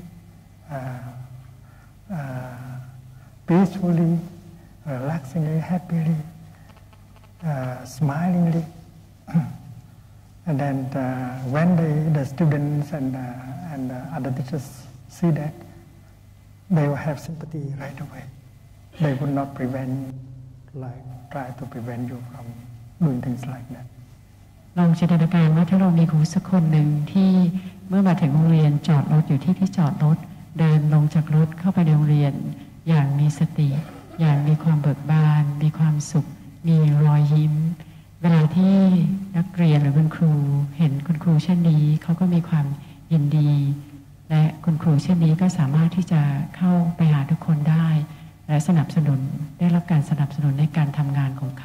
S3: peacefully, relaxingly, happily, smilingly. And then when the students and other teachers see that, they will have sympathy right away. They would not try to prevent you from doing things like that.
S1: ลองจินตนาการว่าถ้าเรามีครูสักคนหนึ่งที่เมื่อมาถึงโรงเรียนจอดรถอยู่ที่จอดรถเดินลงจากรถเข้าไปในโรงเรียนอย่างมีสติอย่างมีความเบิกบานมีความสุขมีรอยยิ้มเวลาที่นักเรียนหรือคุณครูเห็นคุณครูเช่นนี้เขาก็มีความยินดีและคุณครูเช่นนี้ก็สามารถที่จะเข้าไปหาทุกคนได้และสนับสนุนได้รับการสนับสนุนในการทำงานของเขา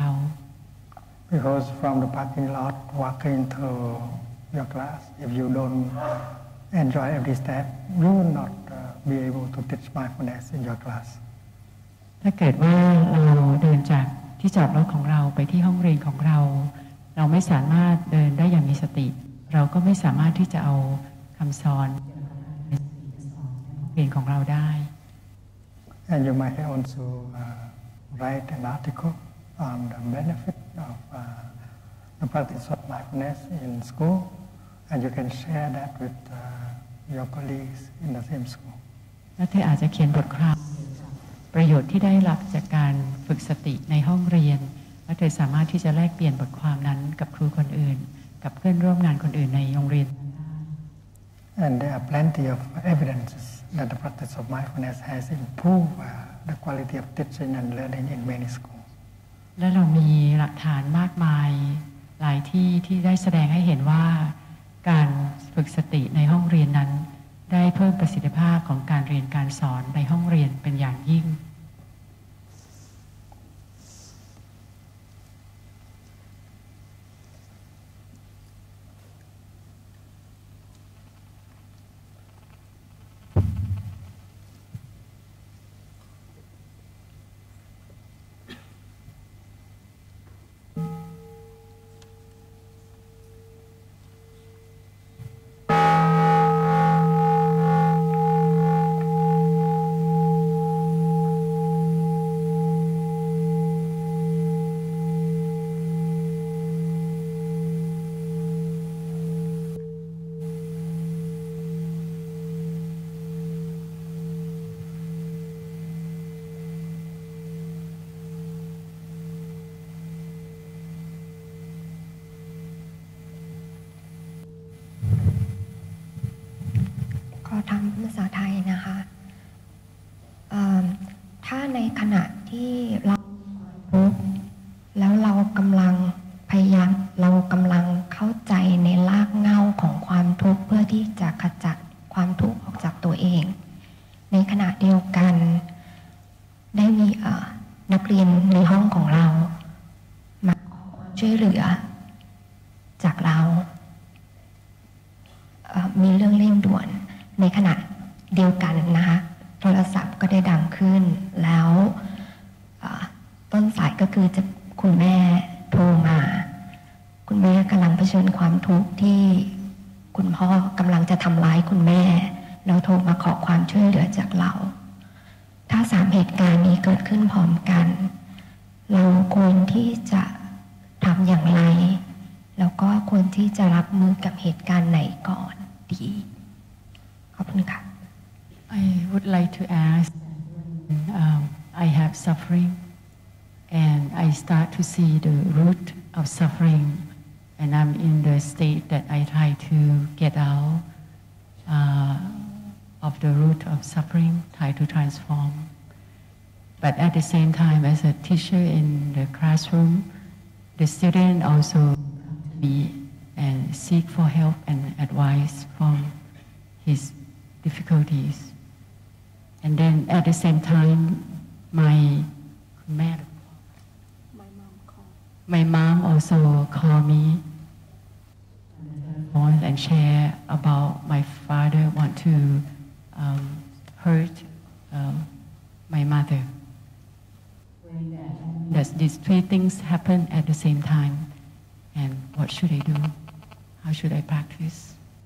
S3: Because from the parking lot walking to your class, if you don't enjoy every step, you will not be able to teach mindfulness in your class.
S1: ถ้าเกิดว่าเราเดินจากที่จอดรถของเราไปที่ห้องเรียนของเรา เราไม่สามารถเดินได้อย่างมีสติ เราก็ไม่สามารถที่จะเอาคำสอนเรียนของเราได้
S3: And you might also write an article on the benefit of the practice of mindfulness in school, and you can share that with your colleagues in the same school.
S1: และเธออาจจะเขียนบทความประโยชน์ที่ได้รับจากการฝึกสติในห้องเรียนและเธอสามารถที่จะแลกเปลี่ยนบทความนั้นกับครูคนอื่นกับเพื่อนร่วมงานคนอื่นในโรงเรียน
S3: And there are plenty of evidences that the practice of mindfulness has improved the quality of teaching and learning in many schools.
S1: และเรามีหลักฐานมากมายหลายที่ที่ได้แสดงให้เห็นว่าการฝึกสติในห้องเรียนนั้นได้เพิ่มประสิทธิภาพของการเรียนการสอนในห้องเรียนเป็นอย่างยิ่ง
S7: ขอทำภาษาไทยนะคะถ้าในขณะที่เราทุกข์แล้วเรากำลังพยายามเรากำลังเข้าใจในรากเหง้าของความทุกข์เพื่อที่จะขจัดความทุกข์ออกจากตัวเองในขณะเดียวกันได้มีนักเรียนในห้องของเรามาขอช่วยเหลือจากเรามีเรื่องเร่งด่วนในขณะเดียวกันนะคะโทรศัพท์ก็ได้ดังขึ้นแล้วต้นสายก็คือจะคุณแม่โทรมาคุณแม่กำลังเผชิญความทุกข์ที่คุณพ่อกำลังจะทำร้ายคุณแม่แล้วโทรมาขอความช่วยเหลือจากเราถ้า3เหตุการณ์นี้เกิดขึ้นพร้อมกันเราควรที่จะทำอย่างไรแล้วก็ควรที่จะรับมือกับเหตุการณ์ไหนก่อนดีขอบคุณค่ะ
S1: I would like to ask I have suffering and I start to see the root of suffering and I'm in the state that I try to get out of the root of suffering, try to transform. But at the same time, as a teacher in the classroom, the student also come to me and seek for help and advice from his difficulties. And then at the same time, my mom also called me and share about my father want to hurt my mother. That these three things happen at the same time. And what should I do? How should I practice?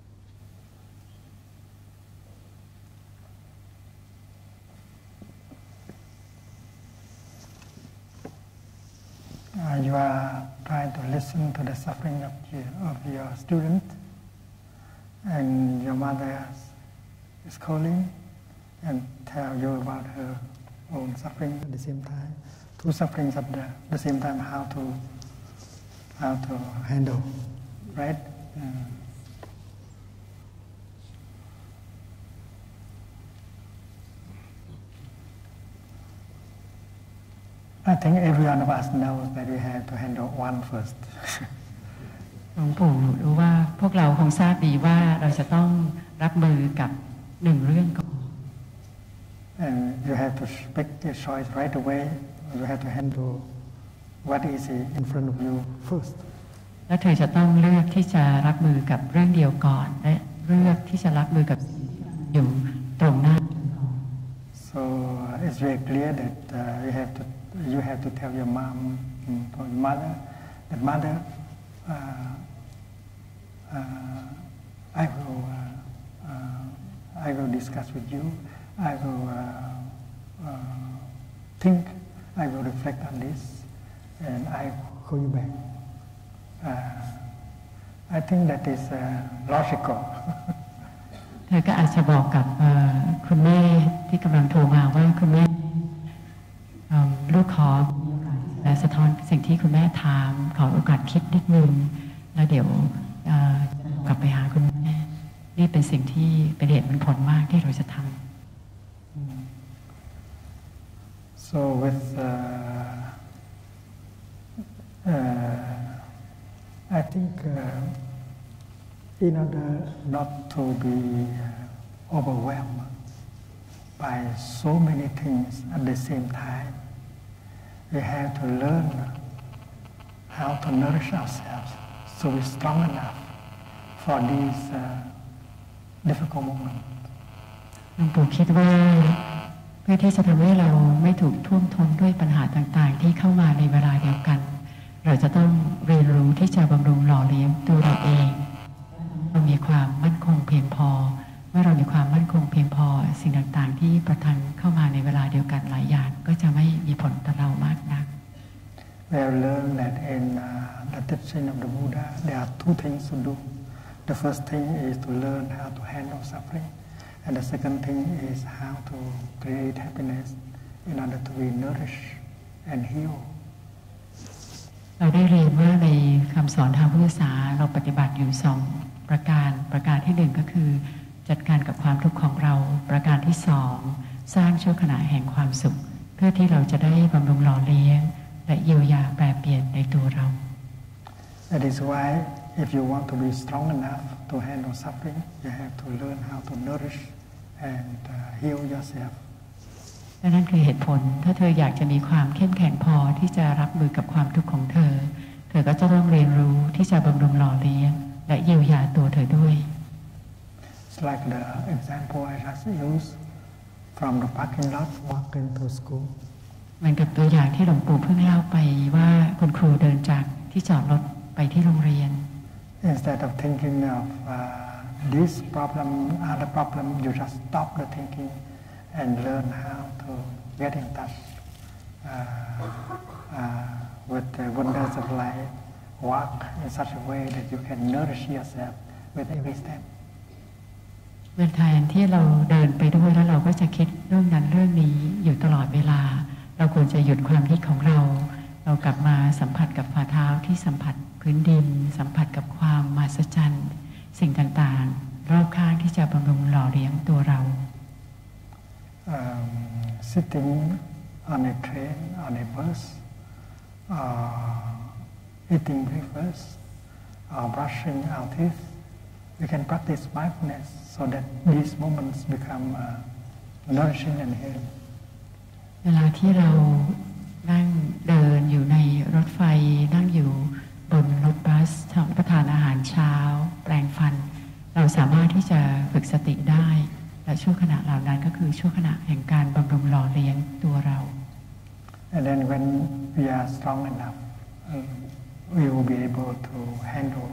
S3: You are trying to listen to the suffering of your student, and your mother is calling and tell you about her own suffering at the same time. Two sufferings at the same time, how to handle, right? I think every one of us knows that we have to handle one first.
S1: หลวงปู่รู้ว่าพวกเราคงทราบดีว่าเราจะต้องรับมือกับหนึ่งเรื่องก่อน
S3: And you have to pick your choice right away. You have to handle what is in front of you first.
S1: และเธอจะต้องเลือกที่จะรับมือกับเรื่องเดียวก่อนและ
S5: เลือกที่จะรับมือกับอยู่ตรงหน้า
S3: So it's very clear that you have to tell your mom or your mother that mother I will discuss with you. I will think. I will reflect on this, and I call you back. I think that is logical.
S5: เธอก็อาจจะบอกกับคุณแม่ที่กำลังโทรมาว่าคุณแม่ลูกขอและสะท้อนสิ่งที่คุณแม่ถามขอโอกาสคิดนิดนึงแล้วเดี๋ยวกลับไปหาคุณแม่นี่เป็นสิ่งที่เป็นเหตุเป็นผลมากที่เราจะทำ
S3: So with I think in order not to be overwhelmed by so many things at the same time, we have to learn how to nourish ourselves so we're strong enough for these difficult moments.
S5: หลวงปู่คิดว่าเพื่อที่จะทำให้เราไม่ถูกท่วมท้นด้วยปัญหาต่างๆที่เข้ามาในเวลาเดียวกันเราจะต้องเรียนรู้ที่จะบำรุงหล่อเลี้ยงตัวเราเองเรามีความมั่นคงเพียงพอเมื่อเรามีความมั่นคงเพียงพอสิ่งต่างๆที่ประทังเข้ามาในเวลาเดียวกันหลายอย่างก็จะไม่มีผลต่อเรามากนัก
S3: We have learned that in the teaching of the Buddha there are two things to do. The first thing is to learn how to handle suffering, and the second thing is how to create happiness in order to be nourished and heal.
S5: เราได้เรียนว่าในคำสอนทางพุทธศาสนาเราปฏิบัติอยู่2ประการที่1ก็คือจัดการกับความทุกข์ของเราประการที่2สร้างชั่วขณะแห่งความสุขเพื่อที่เราจะได้บำรุงหล่อเลี้ยงและเยียวยาแปรเปลี่ยนในตัวเรา
S3: That is why if you want to be strong enough to handle suffering, you have to learn how to nourish and heal yourself.
S5: และนั่นคือเหตุผลถ้าเธออยากจะมีความเข้มแข็งพอที่จะรับมือกับความทุกข์ของเธอก็จะต้องเรียนรู้ที่จะบำรุงหล่อเลี้ยงและเยียวยาตัวเธอด้วย
S3: It's like the example I just used from the parking lot walking to school.
S5: เหมือนกับตัวอย่างที่หลวงปู่เพิ่งเล่าไปว่าคุณครูเดินจากที่จอดรถไปที่โรงเรียน
S3: Instead of thinking of this problem, other problem, you just stop the thinking and learn how to get in touch with the wonders of life. Walk in such a way that you can nourish yourself with every step.
S5: เมื่อแทนที่เราเดินไปด้วยแล้วเราก็จะคิดเรื่องนั้นเรื่องนี้อยู่ตลอดเวลาเราควรจะหยุดความคิดของเรากลับมาสัมผัสกับฝ่าเท้าที่สัมผัสพื้นดินสัมผัสกับความมหัศจรรย์สิ่งต่างๆรอบข้างที่จะบำรุงหล่อเลี้ยงตัวเรา
S3: Sitting on a train, on a bus, eating breakfast, or brushing our teeth, we can practice mindfulness so that these moments become nourishing and healing.
S5: เวลาที่เรานั่งเดินอยู่ในรถไฟนั่งอยู่บนรถบัสรับประทานอาหารเช้าแปรงฟันเราสามารถที่จะฝึกสติได้และช่วงขณะเหล่านั้นก็คือช่วงขณะแห่งการบำรุงหล่อเลี้ยงตัวเรา
S3: And then when we are strong enough, we will be able to handle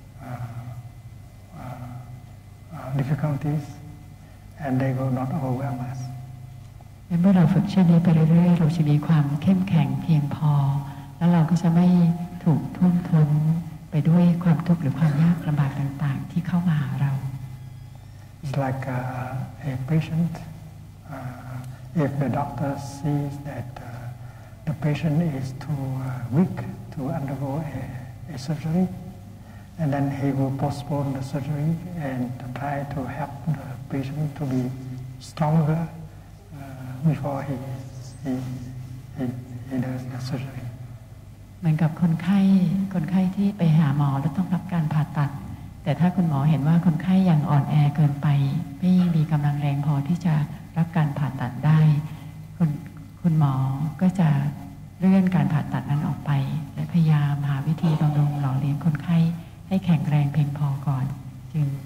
S3: difficulties, and they will not overwhelm us.
S5: เมื่อเราฝึกเช่นนี้ไปเรื่อยๆเราจะมีความเข้มแข็งเพียงพอแล้วเราก็จะไม่ถูกท่วมท้นไปด้วยความทุกข์หรือความยากลำบากต่างๆที่เข้ามาหาเรา
S3: It's like a patient. If the doctor sees that the patient is too weak to undergo a surgery, and then he will postpone the surgery and try to help the patient to be stronger before he does the surgery.
S5: เหมือนกับคนไข้ที่ไปหาหมอแล้วต้องรับการผ่าตัดแต่ถ้าคุณหมอเห็นว่าคนไข้ยังอ่อนแอเกินไปไม่มีกำลังแรงพอที่จะรับการผ่าตัดได้คุณหมอก็จะเลื่อนการผ่าตัดนั้นออกไปและพยายามหาวิธีบำรุงหล่อเลี้ยงคนไข้ให้แข็งแรงเพียงพอก่อนจึงนัด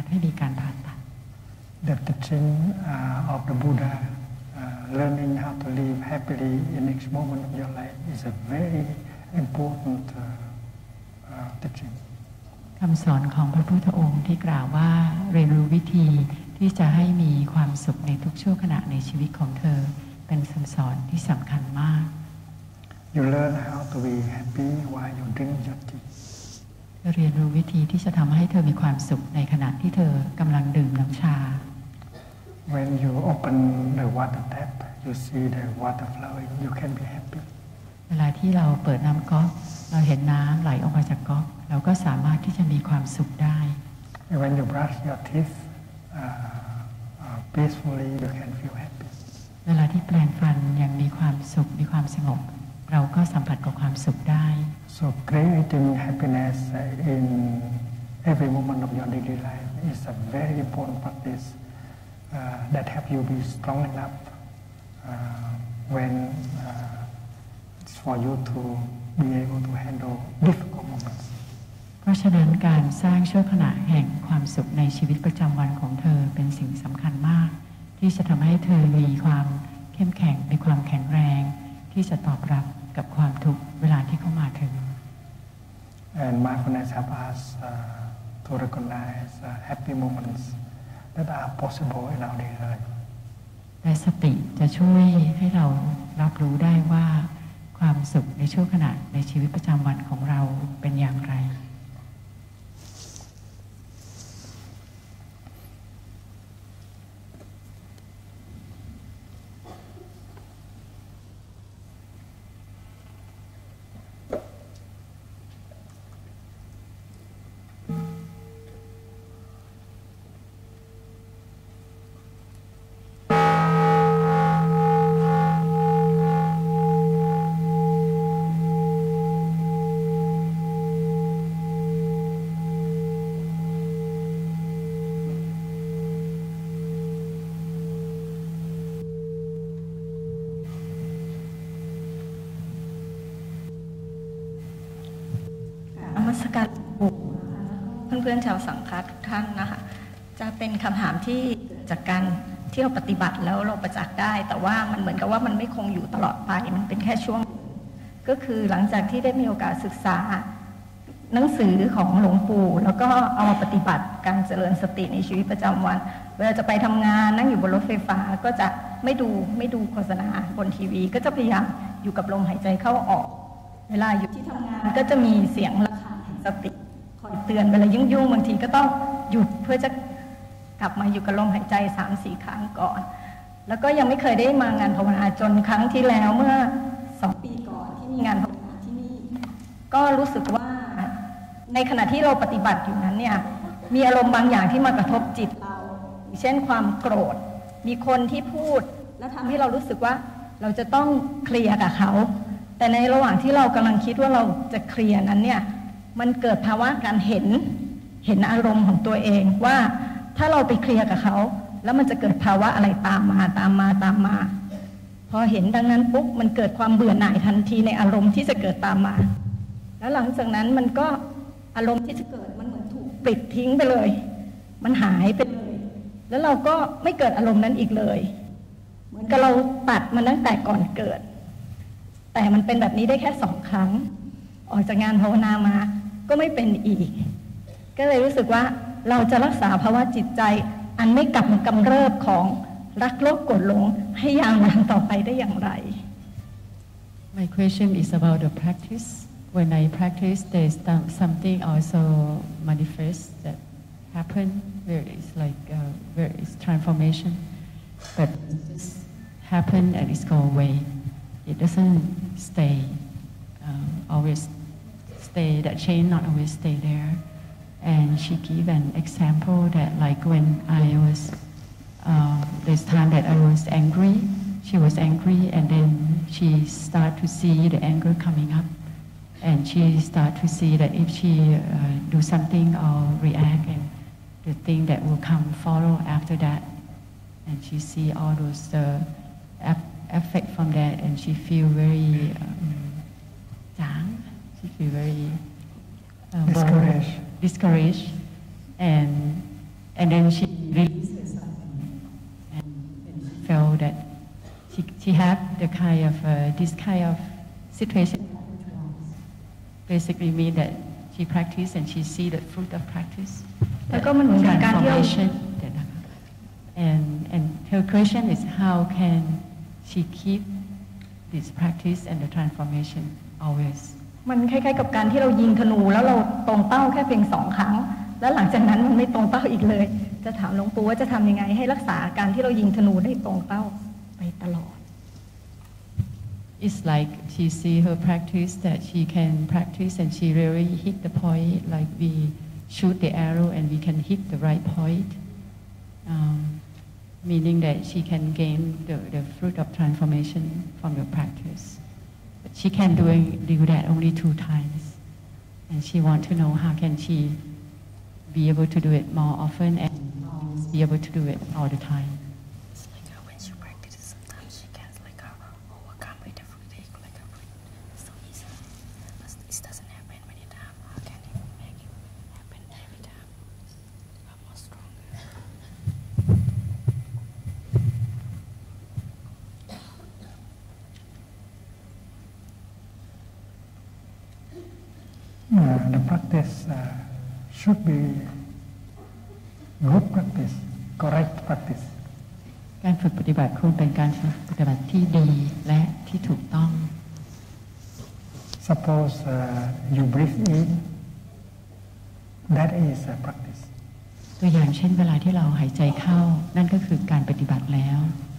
S1: ให้มีการผ่าตัด
S3: The teaching of the Buddha, learning how to live happily in each moment of your life, is a very important teaching.
S1: คำสอนของพระพุทธองค์ที่กล่าวว่าเรียนรู้วิธีที่จะให้มีความสุขในทุกช่วงขณะในชีวิตของเธอเป็นคำสอนที่สำคัญมาก
S3: You learn how to be happy while you drink your tea.
S1: เรียนรู้วิธีที่จะทำให้เธอมีความสุขในขณะที่เธอกำลังดื่มน้ำชา
S3: When you open the water tap, you see the water flowing. You can be happy.
S1: เวลาที่เราเปิดน้ำก๊อกเราเห็นน้ำไหลออกมาจากก๊อกเราก็สามารถที่จะมีความสุขได้
S3: And when you brush your teeth peacefully, you can feel happy.
S1: เวลาที่แปรงฟันยังมีความสุขมีความสงบเราก็สัมผัสกับความสุขได้
S3: So creating happiness in every moment of your daily life is a very important practice that help you be strong enough when it's for you to be able to handle difficult moments.
S1: เพราะฉะนั้นการสร้างชั่วขณะแห่งความสุขในชีวิตประจำวันของเธอเป็นสิ่งสำคัญมากที่จะทำให้เธอมีความเข้มแข็งมีความแข็งแรงที่จะตอบรับกับความทุกข์เวลาที่เข้ามาถึง
S3: And mindfulness help us to recognize happy moments that are possible in our daily life.
S1: และสติจะช่วยให้เรารับรู้ได้ว่าความสุขในช่วงขณะในชีวิตประจำวันของเราเป็นอย่างไร
S6: เพื่อนๆชาวสังฆะทุกท่านนะคะจะเป็นคำถามที่จากการที่เราปฏิบัติแล้วเราประจักษ์ได้แต่ว่ามันเหมือนกับว่ามันไม่คงอยู่ตลอดไปมันเป็นแค่ช่วงก็คือหลังจากที่ได้มีโอกาสศึกษาหนังสือของหลวงปู่แล้วก็เอามาปฏิบัติการเจริญสติในชีวิตประจำวันเวลาจะไปทำงานนั่งอยู่บนรถไฟฟ้าก็จะไม่ดูโฆษณาบนทีวีก็จะพยายามอยู่กับลมหายใจเข้าออกเวลาอยู่ที่ทำงานก็จะมีเสียงระฆังสติคอยเตือนเวลายุ่งๆบางทีก็ต้องหยุดเพื่อจะกลับมาอยู่กับลมหายใจ 3-4 ครั้งก่อนแล้วก็ยังไม่เคยได้มางานภาวนาจนครั้งที่แล้วเมื่อ2 ปีก่อนที่มีงานภาวนาที่นี่ก็รู้สึกว่าในขณะที่เราปฏิบัติอยู่นั้นเนี่ยมีอารมณ์บางอย่างที่มากระทบจิตเราเช่นความโกรธมีคนที่พูดและทำให้เรารู้สึกว่าเราจะต้องเคลียร์กับเขาแต่ในระหว่างที่เรากำลังคิดว่าเราจะเคลียร์นั้นเนี่ยมันเกิดภาวะการเห็นอารมณ์ของตัวเองว่าถ้าเราไปเคลียร์กับเขาแล้วมันจะเกิดภาวะอะไรตามมาพอเห็นดังนั้นปุ๊บมันเกิดความเบื่อหน่ายทันทีในอารมณ์ที่จะเกิดตามมาแล้วหลังจากนั้นมันก็อารมณ์ที่จะเกิดมันเหมือนถูกปลิดทิ้งไปเลยมันหายไปเลยแล้วเราก็ไม่เกิดอารมณ์นั้นอีกเลยเหมือนกับเราตัดมันตั้งแต่ก่อนเกิดแต่มันเป็นแบบนี้ได้แค่2 ครั้งออกจากงานภาวนามาก็ไม่เป็นอีกก็เลยรู้สึกว่าเราจะรักษาภาวะจิตใจอันไม่กลับมากำเริบของรักโลภโกรธหลงให้ยาวนานต่อไปได้อย่างไร
S1: My question is about the practice. When I practice, there's something also manifest that happen where it's like where it's transformation, but it just happen and it's go away. It doesn't stay always stay. That chain not always stay there. And she gave an example that like when I was this time that I was angry, she was angry, and then she start to see the anger coming up, and she start to see that if she do something or react, and the thing that will come follow after that, and she see all those effect from that, and she feel very she feel very discouraged,
S5: and then she released herself, and she felt that she had the kind of this kind of situation. Basically, mean that she practiced and she see the fruit of practice.
S8: แล้วก็มันเหมือนกับการที่เรา
S5: and her question is how can she keep this practice and the transformation always
S8: มันคล้ายๆกับการที่เรายิงธนูแล้วเราตรงเป้าแค่เพียง2 ครั้งแล้วหลังจากนั้นมันไม่ตรงเป้าอีกเลยจะถามหลวงปู่ว่าจะทำยังไงให้รักษาการที่เรายิงธนูได้ตรงเป้าไปตลอด
S5: It's like she see her practice that she can practice and she really hit the point like we shoot the arrow and we can hit the right point meaning that she can gain the fruit of transformation from the practice but she can do that only 2 times and she want to know how can she be able to do it more often and be able to do it all the time
S3: The practice should be good practice, correct practice.
S5: การฝึกปฏิบัติควรเป็นการฝึกปฏิบัติที่ดีและที่ถูกต้อง
S3: Suppose you breathe in, that is a practice.
S5: ตัวอย่างเช่นเวลาที่เราหายใจเข้านั่นก็คือการปฏิบัติแล้ว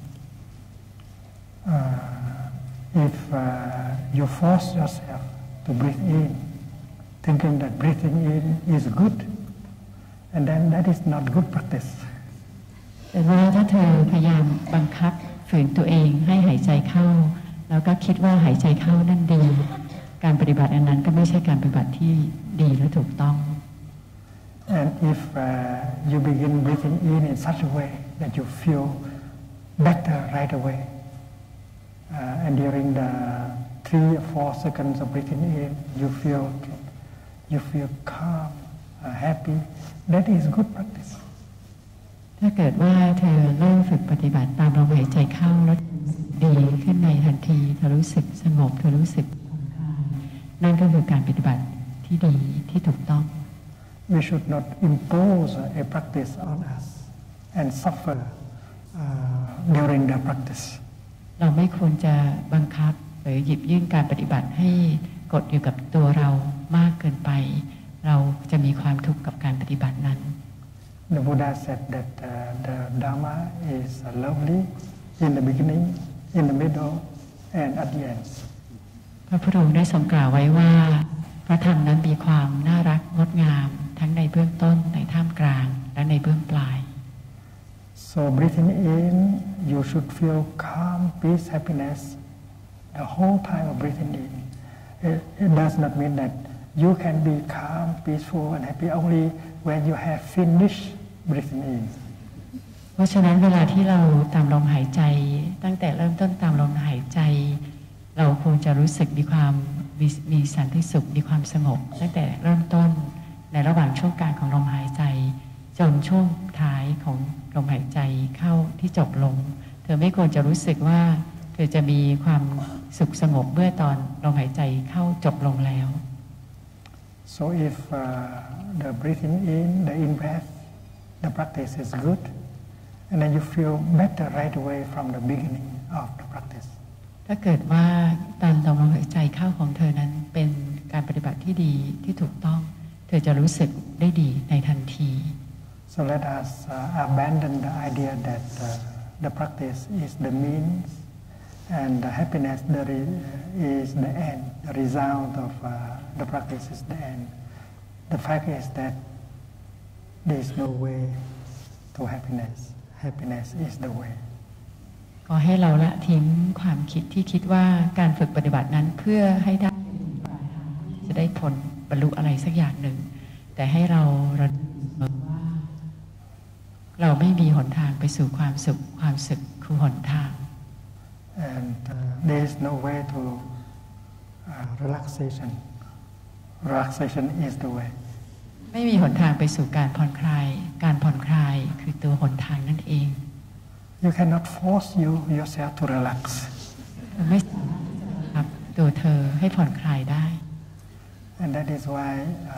S3: If you force yourself to breathe in, thinking that breathing in is good, and then that is not good practice.
S5: แต่ว่าถ้าเธอพยายามบังคับฝืนตัวเองให้หายใจเข้าแล้วก็คิดว่าหายใจเข้านั่นดีการปฏิบัติอันนั้นก็ไม่ใช่การปฏิบัติที่ดีและถูกต้อง
S3: And if you begin breathing in such a way that you feel better right away, and during the 3 or 4 seconds of breathing in, you feel calm, happy. That is good practice.
S5: ถ้าเกิดว่าเธอเริ่มฝึกปฏิบัติตามลมหายใจเข้าแล้วดีขึ้นในทันทีเธอรู้สึกสงบเธอรู้สึกผ่อนคลายนั่นก็คือการปฏิบัติที่ดีที่ถูกต้อง
S3: We should not impose a practice on us and suffer during the practice.
S5: เราไม่ควรจะบังคับหรือหยิบยื่นการปฏิบัติให้กดอยู่กับตัวเรามากเกินไปเราจะมีความทุกข์กับการปฏิบัตินั้น
S3: The Buddha said that the Dharma is lovely in the beginning, in the middle, and at the end.
S5: พระพุทธองค์ได้ทรงกล่าวไว้ว่าพระธรรมนั้นมีความน่ารักงดงามทั้งในเบื้องต้นในท่ามกลางและในเบื้องปลาย
S3: So breathing in, you should feel calm, peace, happiness the whole time of breathing in. It does not mean that you can be calm, peaceful, and happy only when you have finished breathing in.
S5: เพราะฉะนั้นเวลาที่เราตามลมหายใจตั้งแต่เริ่มต้นตามลมหายใจเราคงจะรู้สึกมีความมีสันติสุขมีความสงบตั้งแต่เริ่มต้นในระหว่างช่วงกลางของลมหายใจจนช่วงท้ายของลมหายใจเข้าที่จบลงเธอไม่ควรจะรู้สึกว่าเธอจะมีความสุขสงบเมื่อตอนลมหายใจเข้าจบลงแล้ว
S3: So if the breathing in, the in-breath, the practice is good, and then you feel better right away from the beginning of the practice.
S5: ถ้าเกิดว่าตอนลมหายใจเข้าของเธอนั้นเป็นการปฏิบัติที่ดีที่ถูกต้องเธอจะรู้สึกได้ดีในทันที
S3: So let us abandon the idea that the practice is the means and the happiness is the end. The result of the practice is the end. The fact is that there is no way to happiness. Happiness is the way.
S5: ขอให้เราละทิ้งความคิดที่คิดว่าการฝึกปฏิบัตินั้นเพื่อให้ได้จะได้ผลบรรลุอะไรสักอย่างหนึ่งแต่ให้เราระลึกว่าเราไม่มีหนทางไปสู่ความสุขความสุขคือหนทาง
S3: And there is no way to relaxation. Relaxation is the way.
S1: ไม่มีหนทางไปสู่การผ่อนคลายการผ่อนคลายคือตัวหนทางนั่นเอง
S3: You cannot force yourself to relax.
S1: ไม่สามารถครับตัวเธอให้ผ่อนคลายได้
S3: And that is why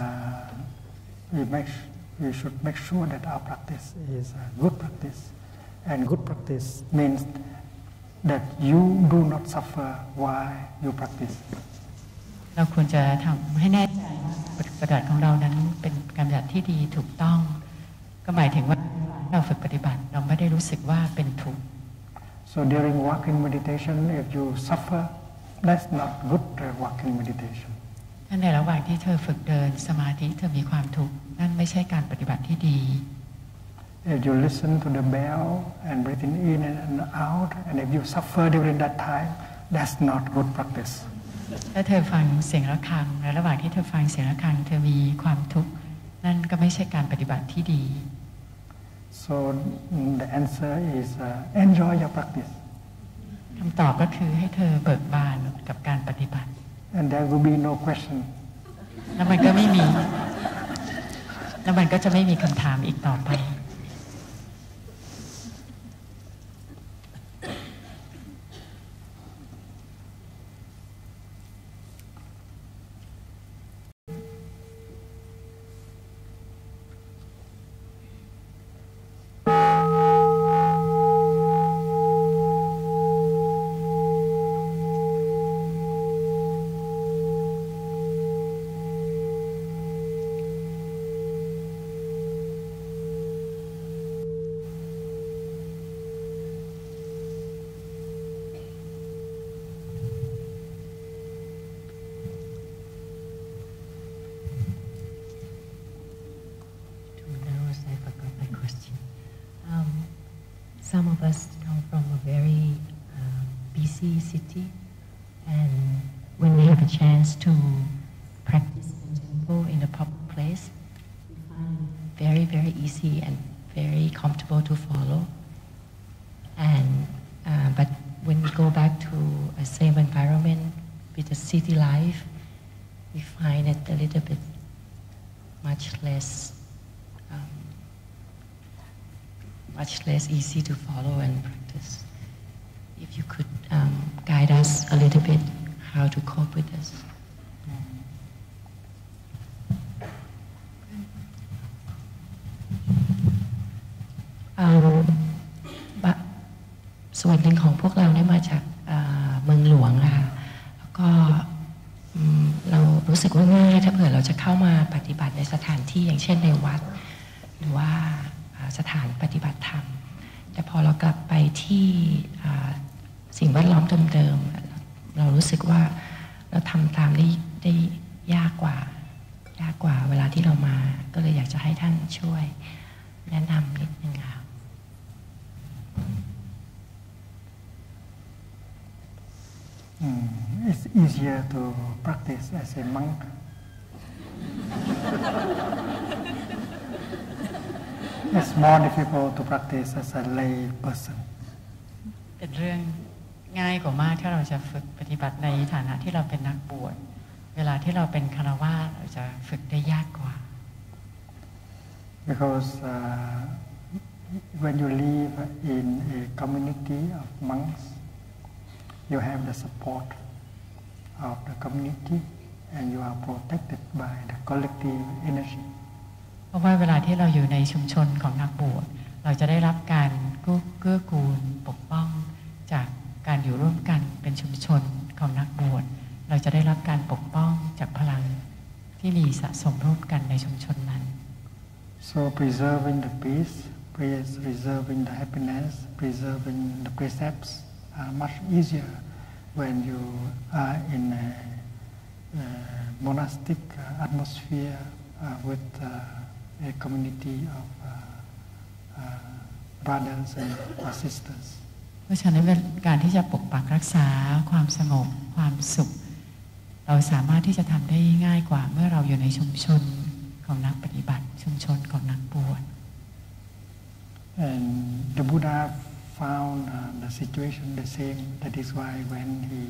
S3: we should make sure that our practice is a good practice. And good practice means that you do not suffer while you practice.
S1: เราควรจะทำให้แน่ใจปฏิบัติของเรานั้นเป็นการปฏิบัติที่ดีถูกต้องก็หมายถึงว่าเราฝึกปฏิบัติเราไม่ได้รู้สึกว่าเป็นทุกข์
S3: So during walking meditation, if you suffer, that's not good walking meditation.
S1: ถ้าในระหว่างที่เธอฝึกเดินสมาธิเธอมีความทุกข์นั่นไม่ใช่การปฏิบัติที่ดี
S3: If you listen to the bell and breathing in and out, and if you suffer during that time, that's not good practice.
S1: ถ้าเธอฟังเสียงะระฆังและระหว่างที่เธอฟังเสียงะระฆังเธอมีความทุกข์นั่นก็ไม่ใช่การปฏิบัติที่ดี
S3: So the answer is enjoy your practice.
S1: คำตอบก็คือให้เธอเบิกบานกับการปฏิบัติ
S3: And there will be no question.
S1: แล้วมันก็ไม่มีแล้วมันก็จะไม่มีคำถามอีกต่อไป
S9: Some of us come from a very busy city, and when we have a chance to practice in temple in a public place, we find it very, very easy and very comfortable to follow. And but when we go back to a same environment with the city life, we find it a little bit much less easy to follow and practice. If you could guide us a little bit how to cope with this. ส่วนหนึ่งของพวกเราเนี่ยมาจากเมืองหลวงค่ะแล้วก็เรารู้สึกว่าง่ายถ้าเผื่อเราจะเข้ามาปฏิบัติในสถานที่อย่างเช่นในวัดหรือว่าสถานปฏิบัติธรรมแต่พอเรากลับไปที่สิ่งแวดล้อมเดิมๆเรารู้สึกว่าเราทำตามได้ยากกว่าเวลาที่เรามาก็เลยอยากจะให้ท่านช่วยแนะนำนิดนึงค่ะ
S3: It's easier to practice as a monk. It's more difficult to practice as a lay person.
S1: เป็นเรื่องง่ายกว่ามากถ้าเราจะฝึกปฏิบัติในฐานะที่เราเป็นนักบวชเวลาที่เราเป็นฆราวาสเราจะฝึกได้ยากกว่า
S3: Because when you live in a community of monks, you have the support of the community and you are protected by the collective energy.
S1: เพราะว่าเวลาที่เราอยู่ในชุมชนของนักบวชเราจะได้รับการเกื้อกูลปกป้องจากการอยู่ร่วมกันเป็นชุมชนของนักบวชเราจะได้รับการปกป้องจากพลังที่มีสะสมร่วมกันในชุมชนนั้น
S3: So preserving the peace, preserving the happiness, preserving the precepts are much easier when you are in a monastic atmosphere with a community of brothers and sisters.
S1: เพราะฉะนั้นการที่จะปกปักรักษาความสงบความสุขเราสามารถที่จะทำได้ง่ายกว่าเมื่อเราอยู่ในชุมชนของนักปฏิบัติชุมชนของนักบวช
S3: And the Buddha found the situation the same. That is why when he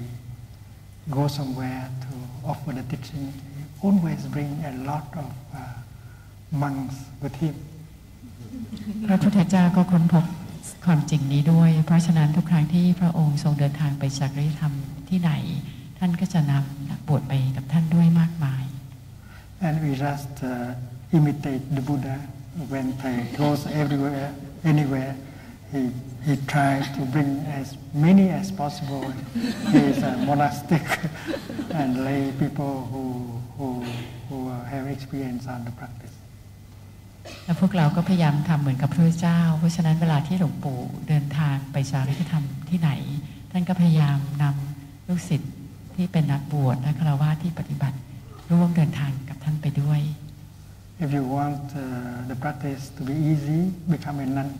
S3: goes somewhere to offer the teaching, he always bring a lot of monks with him.
S10: พระพุทธเจ้าก็ค้นพบความจริงนี้ด้วยเพราะฉะนั้นทุกครั้งที่พระองค์ทรงเดินทางไปสักริธรรมที่ไหนท่านก็จะนำนักบวชไปกับท่านด้วยมากมาย
S3: And we just imitate the Buddha when he goes everywhere, anywhere. He tried to bring as many as possible. He is a monastic and lay people who have experience on the practice.
S10: และพวกเราก็พยายามทำเหมือนกับพระพุทธเจ้าเพราะฉะนั้นเวลาที่หลวงปู่เดินทางไปสาริกธรรมที่ไหนท่านก็พยายามนำลูกศิษย์ที่เป็นนักบวชและฆราวาสที่ปฏิบัติร่วมเดินทางกับท่านไปด้วย
S3: If you want the practice to be easy, become a nun.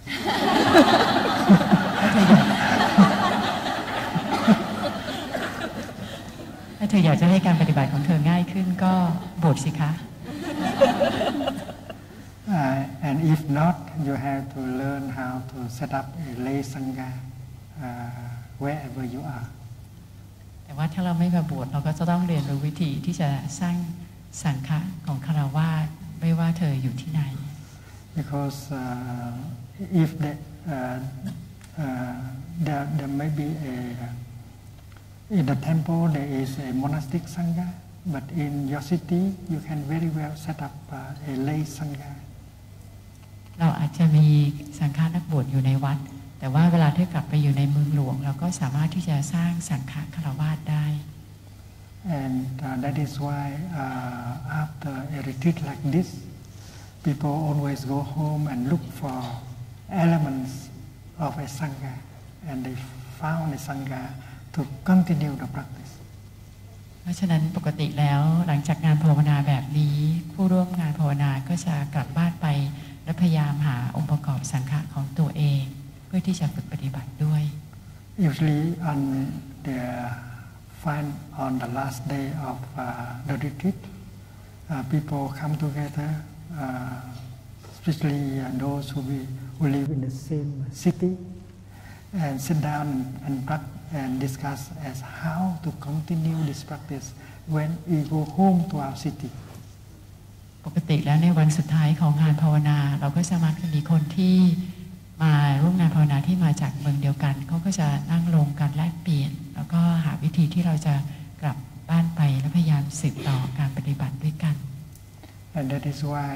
S10: ถ้าเธออยากจะให้การปฏิบัติของเธอง่ายขึ้นก็บวชสิคะ
S3: And if not, you have to learn how to set up a lay sangha wherever you are.
S10: แต่ว่าถ้าเราไม่มาบวชเราก็จะต้องเรียนรู้วิธีที่จะสร้างสังฆะของฆราวาสไม่ว่าเธออยู่ที่ไหน
S3: Because if there may be in the temple there is a monastic sangha, but in your city you can very well set up a lay sangha.
S10: เราอาจจะมีสังฆะนักบวชอยู่ในวัดแต่ว่าเวลาที่กลับไปอยู่ในเมืองหลวงเราก็สามารถที่จะสร้างสังฆะฆราวาสได้
S3: And that is why after a retreat like this, people always go home and look for elements of a sangha, and they found a sangha to continue the practice.
S10: เพราะฉะนั้นปกติแล้วหลังจากงานภาวนาแบบนี้ผู้ร่วมงานภาวนาก็จะกลับบ้านไปและพยายามหาองค์ประกอบสังฆะของตัวเองเพื่อที่จะฝึกปฏิบัติด้วย
S3: Usually on the last day of the retreat, people come together, especially those who live in the same city, and sit down and discuss as how to continue this practice when we go home to our city.
S10: ปกติแล้วในวันสุดท้ายของงานภาวนาเราก็จะมักจะมีคนที่มาร่วมงานภาวนาที่มาจากเมืองเดียวกันเขาก็จะนั่งลงกันแลกเปลี่ยนแล้วก็หาวิธีที่เราจะกลับบ้านไปและพยายามสืบต่อการปฏิบัติด้วยกัน
S3: And that is why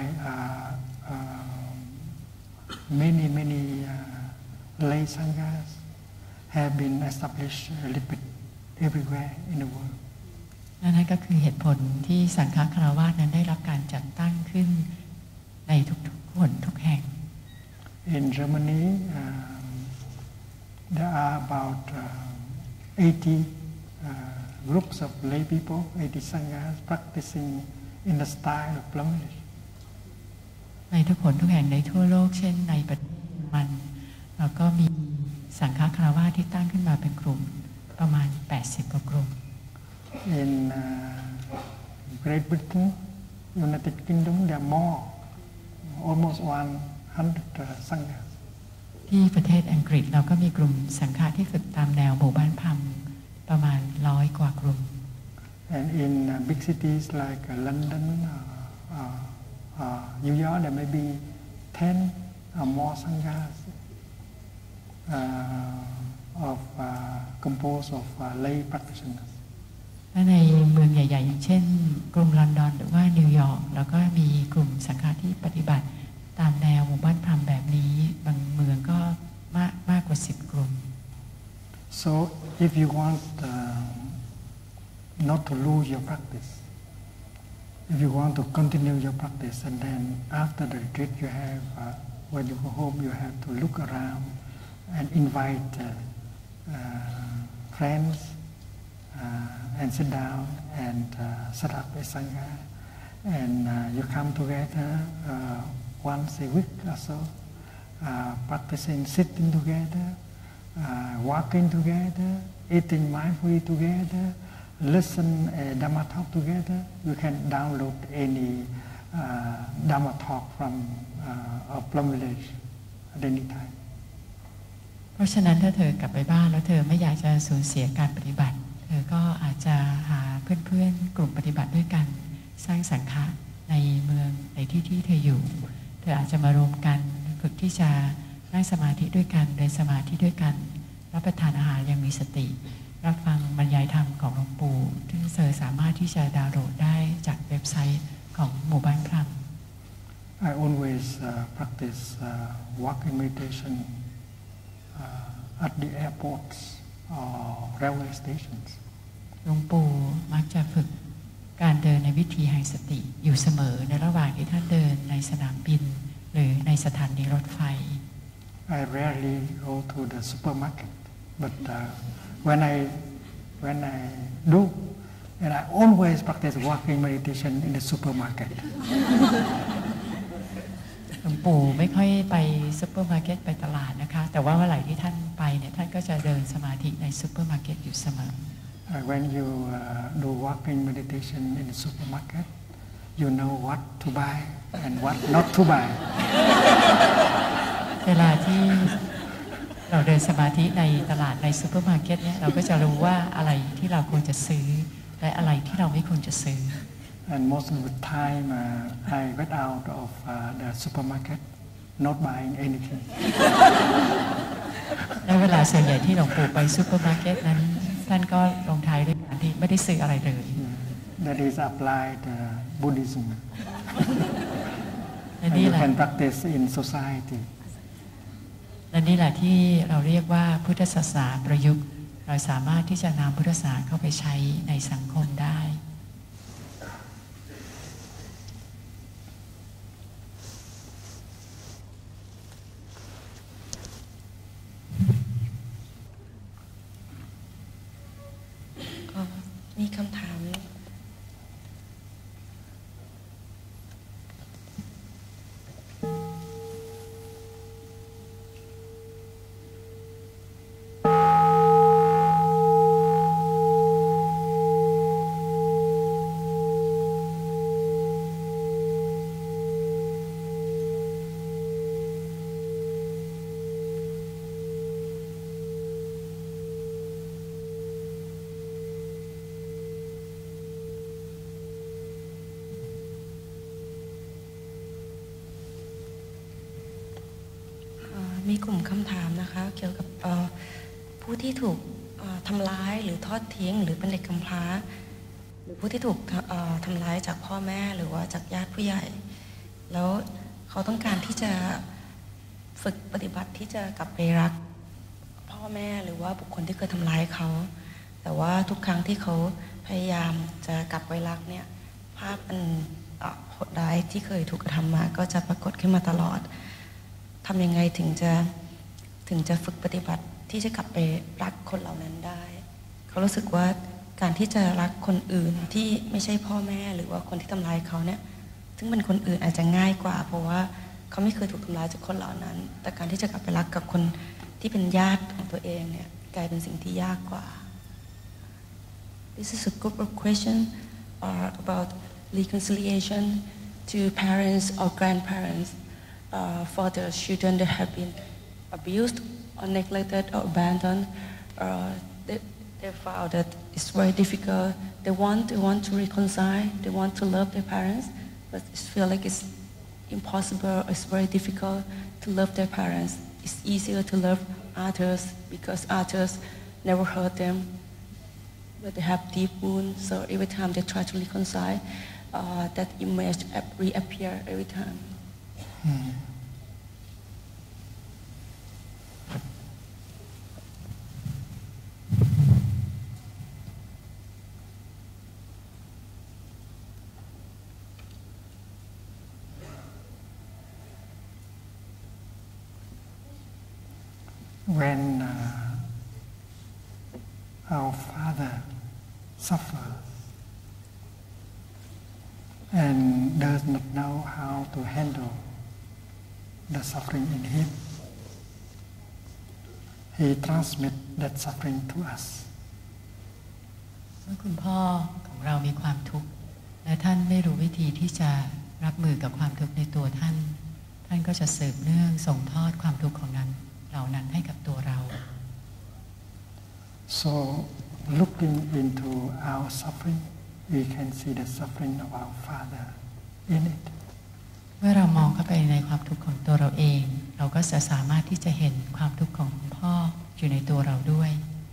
S3: many lay sanghas have been established a little bit everywhere in the world.
S10: นั่นก็คือเหตุผลที่สังฆฆราวาสนั้นได้รับการจัดตั้งขึ้นในทุกๆคนทุกแห่ง
S3: In Germany, there are about 80 groups of lay people, 80 sanghas practicing in the style of Plumlish.
S10: ในทุกคนทุกแห่งในทั่วโลกเช่นในประเทศเยอรมันเราก็มีสังฆฆราวาสที่ตั้งขึ้นมาเป็นกลุ่มประมาณ80กว่ากลุ่ม
S3: In Great Britain, United Kingdom, there are more, almost 100 sanghas.
S10: ที่ประเทศอังกฤษเราก็มีกลุ่มสังฆะที่ฝึกตามแนวหมู่บ้านพัมประมาณ100กว่ากลุ่ม
S3: And in big cities like London, New York, there may be 10 or more sanghas composed of lay practitioners.
S10: และในเมืองใหญ่ๆอย่างเช่นกรุงลอนดอนหรือว่านิวยอร์กแล้วก็มีกลุ่มสังฆะที่ปฏิบัติตามแนวหมู่บ้านพรหมแบบนี้บางเมืองก็มากกว่า10กลุ่ม
S3: So if you want not to lose your practice, if you want to continue your practice, and then after the retreat you have, when you go home, you have to look around and invite friends and sit down and set up a sangha, and you come together once a week or so, practicing sitting together, walking together, eating mindfully together, listen a Dhamma talk together. You can download any Dhamma talk from Plum Village at any time.
S10: เพราะฉะนั้นถ้าเธอกลับไปบ้านแล้วเธอไม่อยากจะสูญเสียการปฏิบัติเธอก็อาจจะหาเพื่อนๆกลุ่มปฏิบัติด้วยกันสร้างสังฆะในเมืองในที่เธออยู่เธออาจจะมารวมกันฝึกที่จะนั่งสมาธิด้วยกันเดินสมาธิด้วยกันรับประทานอาหารยังมีสติรับฟังบรรยายธรรมของหลวงปู่ที่เธอสามารถที่จะดาวน์โหลดได้จากเว็บไซต์ของหมู่บ้านพลัง
S3: I always practice walking meditation at the airports or railway stations.
S10: หลวงปู่มักจะฝึกการเดินในวิธีแห่งสติอยู่เสมอในระหว่างที่ท่านเดินในสนามบินหรือในสถานีรถไฟ
S3: I rarely go to the supermarket, but when I do, and I always practice walking meditation in the supermarket.
S10: หลวงปู่ไม่ค่อยไปซุปเปอร์มาร์เก็ตไปตลาดนะคะแต่ว่าเมื่อไหร่ที่ท่านไปเนี่ยท่านก็จะเดินสมาธิในซุปเปอร์มาร์เก็ตอยู่เสมอ
S3: When you do walking meditation in the supermarket, you know what to buy and what not to buy.
S10: เวลาที่เราเดินสมาธิในตลาดในซุปเปอร์มาร์เก็ตเนี่ยเราก็จะรู้ว่าอะไรที่เราควรจะซื้อและอะไรที่เราไม่ควรจะซื้อ
S3: And most of the time, I get out of the supermarket not buying anything.
S10: ในเวลาส่วนใหญ่ที่หลวงปู่ไปซุปเปอร์มาร์เก็ตนั้นท่านก็ลงท้ายด้วยการที่ไม่ได้ซื้ออะไรเลย
S3: That is applied Buddhism.
S10: และ
S3: And
S10: นี่
S3: you
S10: แหละ
S3: can practice in society.
S10: และนี่แหละที่เราเรียกว่าพุทธศาสนาประยุกต์เราสามารถที่จะนำพุทธศาสนาเข้าไปใช้ในสังคมได้
S6: มีคำถาม มีกลุ่มคำถามนะคะเกี่ยวกับผู้ที่ถูกทำร้ายหรือทอดทิ้งหรือเป็นเด็กกำพร้าหรือผู้ที่ถูกทำร้ายจากพ่อแม่หรือว่าจากญาติผู้ใหญ่แล้วเขาต้องการที่จะฝึกปฏิบัติที่จะกลับไปรักพ่อแม่หรือว่าบุคคลที่เคยทำร้ายเขาแต่ว่าทุกครั้งที่เขาพยายามจะกลับไปรักเนี่ยภาพอันโหดร้ายที่เคยถูกกระทำมาก็จะปรากฏขึ้นมาตลอดทำยังไงถึงจะฝึกปฏิบัติที่จะกลับไปรักคนเหล่านั้นได้เขารู้สึกว่าการที่จะรักคนอื่นที่ไม่ใช่พ่อแม่หรือว่าคนที่ทำร้ายเขาเนี่ยซึ่งเป็นคนอื่นอาจจะง่ายกว่าเพราะว่าเขาไม่เคยถูกทำร้ายจากคนเหล่านั้นแต่การที่จะกลับไปรักกับคนที่เป็นญาติของตัวเองเนี่ยกลายเป็นสิ่งที่ยากกว่า This is a group of questions about reconciliation to parents or grandparents for the children that have been abused or neglected or abandoned. They found that it's very difficult. They want to reconcile. They want to love their parents, but it feels like it's impossible. It's very difficult to love their parents. It's easier to love others because others never hurt them, but they have deep wounds. So every time they try to reconcile, that image reappear every time.
S3: When our father suffers and does not know how to handle the suffering in him, he transmits that suffering to us.
S10: เมื่อคุณพ่อของเรามีความทุกข์และท่านไม่รู้วิธีที่จะรับมือกับความทุกข์ในตัวท่านท่านก็จะสืบเนื่องส่งทอดความทุกข์ของนั้นเหล่านั้นให้กับตัวเรา
S3: So looking into our suffering, we can see the suffering of our father in it.
S10: เมื่อเรามองเข้าไปในความทุกข์ของตัวเราเองเราก็จะสามารถที่จะเห็นความทุกข์ของคุณพ่ออยู่ในตัวเราด้วย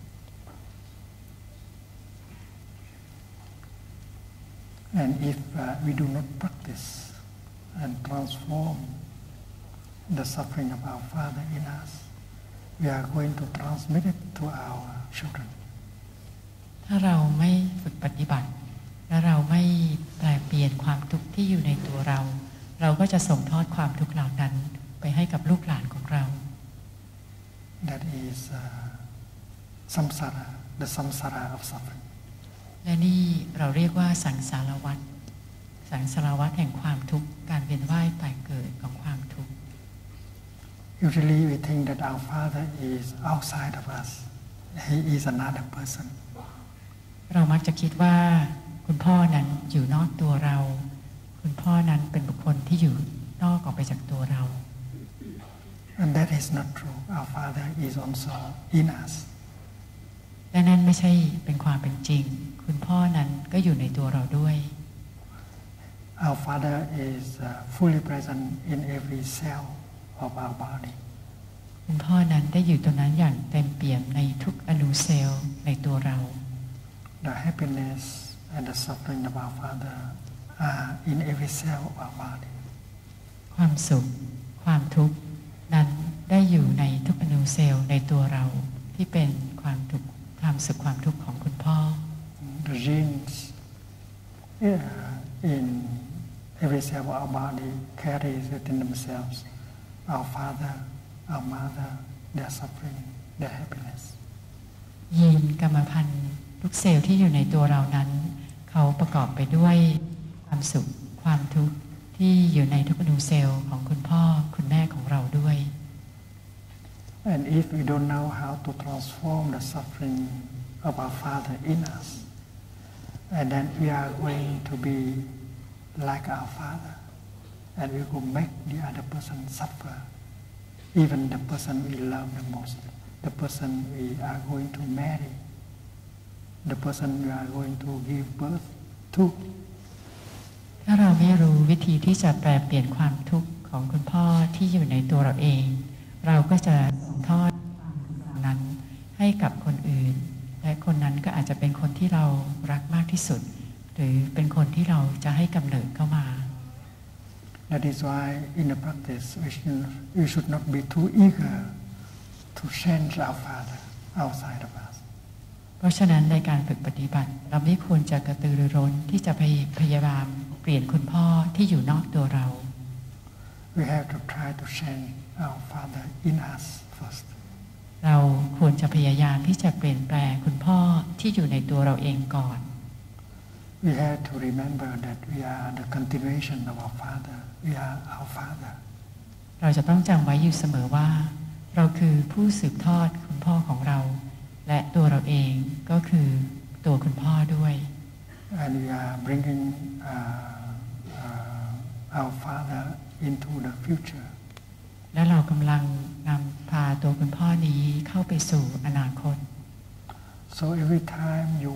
S3: And if we do not practice and transform the suffering of our Father in us, we are going to transmit it to our children.
S10: ถ้าเราไม่ฝึกปฏิบัติและเราไม่แปลเปลี่ยนความทุกข์ที่อยู่ในตัวเราเราก็จะส่งทอดความทุกข์เหล่านั้นไปให้กับลูกหลานของเรา
S3: That is samsara, the samsara of suffering.
S10: และนี่เราเรียกว่าสังสารวัฏสังสารวัฏแห่งความทุกข์การเวียนว่ายตายเกิดของความทุกข์
S3: Usually we think that our Father is outside of us. He is another person.
S10: เรามักจะคิดว่าคุณพ่อนั้นอยู่นอกตัวเราคุณพ่อนั้นเป็นบุคคลที่อยู่นอกออกไปจากตัวเรา
S3: And that is not true. Our Father is also in us.
S10: และนั่นไม่ใช่เป็นความเป็นจริงคุณพ่อนั้นก็อยู่ในตัวเราด้วย
S3: Our Father is fully present in every cell of our body.
S10: คุณพ่อนั้นได้อยู่ตรงนั้นอย่างเต็มเปี่ยมในทุกอนูเซลล์ในตัวเรา
S3: The happiness and the suffering of our Father are in every cell of our body.
S10: ความสุขความทุกข์นั้นได้อยู่ในทุกอนูเซลล์ในตัวเราที่เป็นความทุกข์ความสุขความทุกข์ของคุณพ่อ
S3: The genes in every cell of our body carries within themselves our father, our mother, their suffering, their happiness.
S10: ยีนกรรมพันธุ์ทุกเซลล์ที่อยู่ในตัวเรานั้นเขาประกอบไปด้วยความสุขความทุกข์ที่อยู่ในทุกอนูเซลล์ของคุณพ่อคุณแม่ของเราด้วย
S3: And if we don't know how to transform the suffering of our Father in us, and then we are going to be like our Father, and we will make the other person suffer, even the person we love the most, the person we are going to marry, the person we are going to give birth to.
S10: ถ้าเราไม่รู้วิธีที่จะแปลเปลี่ยนความทุกข์ของคุณพ่อที่อยู่ในตัวเราเองเราก็จะส่งทอดความทุกข์เหล่านั้นให้กับคนอื่นและคนนั้นก็อาจจะเป็นคนที่เรารักมากที่สุดหรือเป็นคนที่เราจะให้กำเนิดเข้ามา
S3: That is why in the practice we should not be too eager to change our Father outside of us.
S10: เพราะฉะนั้นในการฝึกปฏิบัติเราไม่ควรจะกระตือรือร้นที่จะพยายามเปลี่ยนคุณพ่อที่อยู่นอกตัวเรา
S3: We have to try to change our Father in us first.
S10: เราควรจะพยายามที่จะเปลี่ยนแปลงคุณพ่อที่อยู่ในตัวเราเองก่อน
S3: We have to remember that we are the continuation of our Father. We are our Father.
S10: เราจะต้องจำไว้อยู่เสมอว่าเราคือผู้สืบทอดคุณพ่อของเราและตัวเราเองก็คือตัวคุณพ่อด้วย
S3: And we are bringing our Father into the future.
S10: และเรากำลังนำพาตัวคุณพ่อนี้เข้าไปสู่อนาคต
S3: So every time you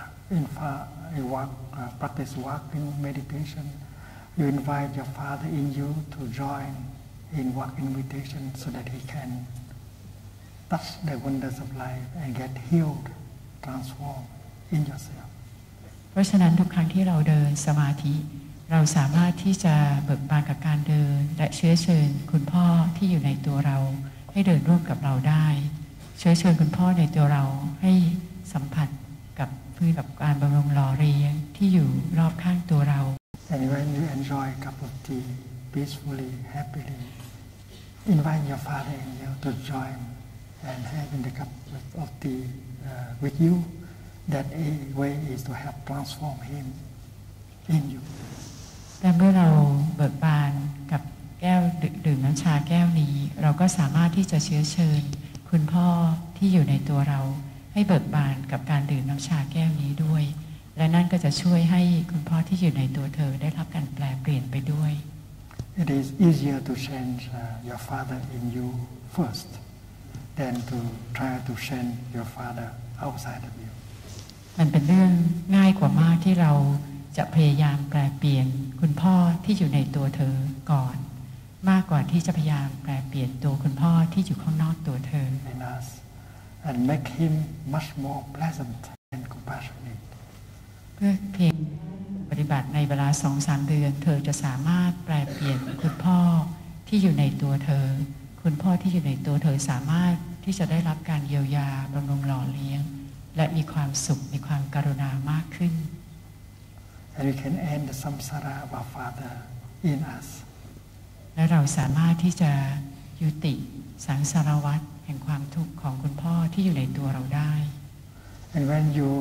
S3: practice walking meditation, you invite your Father in you to join in walking meditation so that he can touch the wonders of life and get healed, transformed in yourself.
S10: เพราะฉะนั้นทุกครั้งที่เราเดินสมาธิเราสามารถที่จะเบิกบานกับการเดินและเชื้อเชิญคุณพ่อที่อยู่ในตัวเราให้เดินร่วมกับเราได้เชื้อเชิญคุณพ่อในตัวเราให้สัมผัสกับพื้นกับการบำรุงหล่อเลี้ยงที่อยู่รอบข้างตัวเรา
S3: And when you enjoy a cup of tea peacefully, happily, invite your Father in you to join and having the cup of tea with you. That way is to help transform him in you.
S10: แต่เมื่อเราเบิกบานกับแก้วดื่มน้ำชาแก้วนี้เราก็สามารถที่จะเชื้อเชิญคุณพ่อที่อยู่ในตัวเราให้เบิกบานกับการดื่มน้ำชาแก้วนี้ด้วยและนั่นก็จะช่วยให้คุณพ่อที่อยู่ในตัวเธอได้รับการแปลเปลี่ยนไปด้วย
S3: It is easier to change your Father in you first than to try to change your Father outside of you.
S10: มันเป็นเรื่องง่ายกว่ามากที่เราจะพยายามแปลเปลี่ยนคุณพ่อที่อยู่ในตัวเธอก่อนมากกว่าที่จะพยายามแปลเปลี่ยนตัวคุณพ่อที่อยู่ข้างนอกตัวเธอ
S3: and make him much more pleasant and compassionate
S10: เพื่อเพียงปฏิบัติในเวลา 2-3 เดือนเธอจะสามารถแปลเปลี่ยนคุณพ่อที่อยู่ในตัวเธอคุณพ่อที่อยู่ในตัวเธอสามารถที่จะได้รับการเยียวยาบำรุงหล่อเลี้ยงและมีความสุขมีความกรุณามากขึ้น
S3: and we can end the samsara of our father in us
S10: และเราสามารถที่จะยุติสังสารวัฏแห่งความทุกข์ของคุณพ่อที่อยู่ในตัวเราได้
S3: and when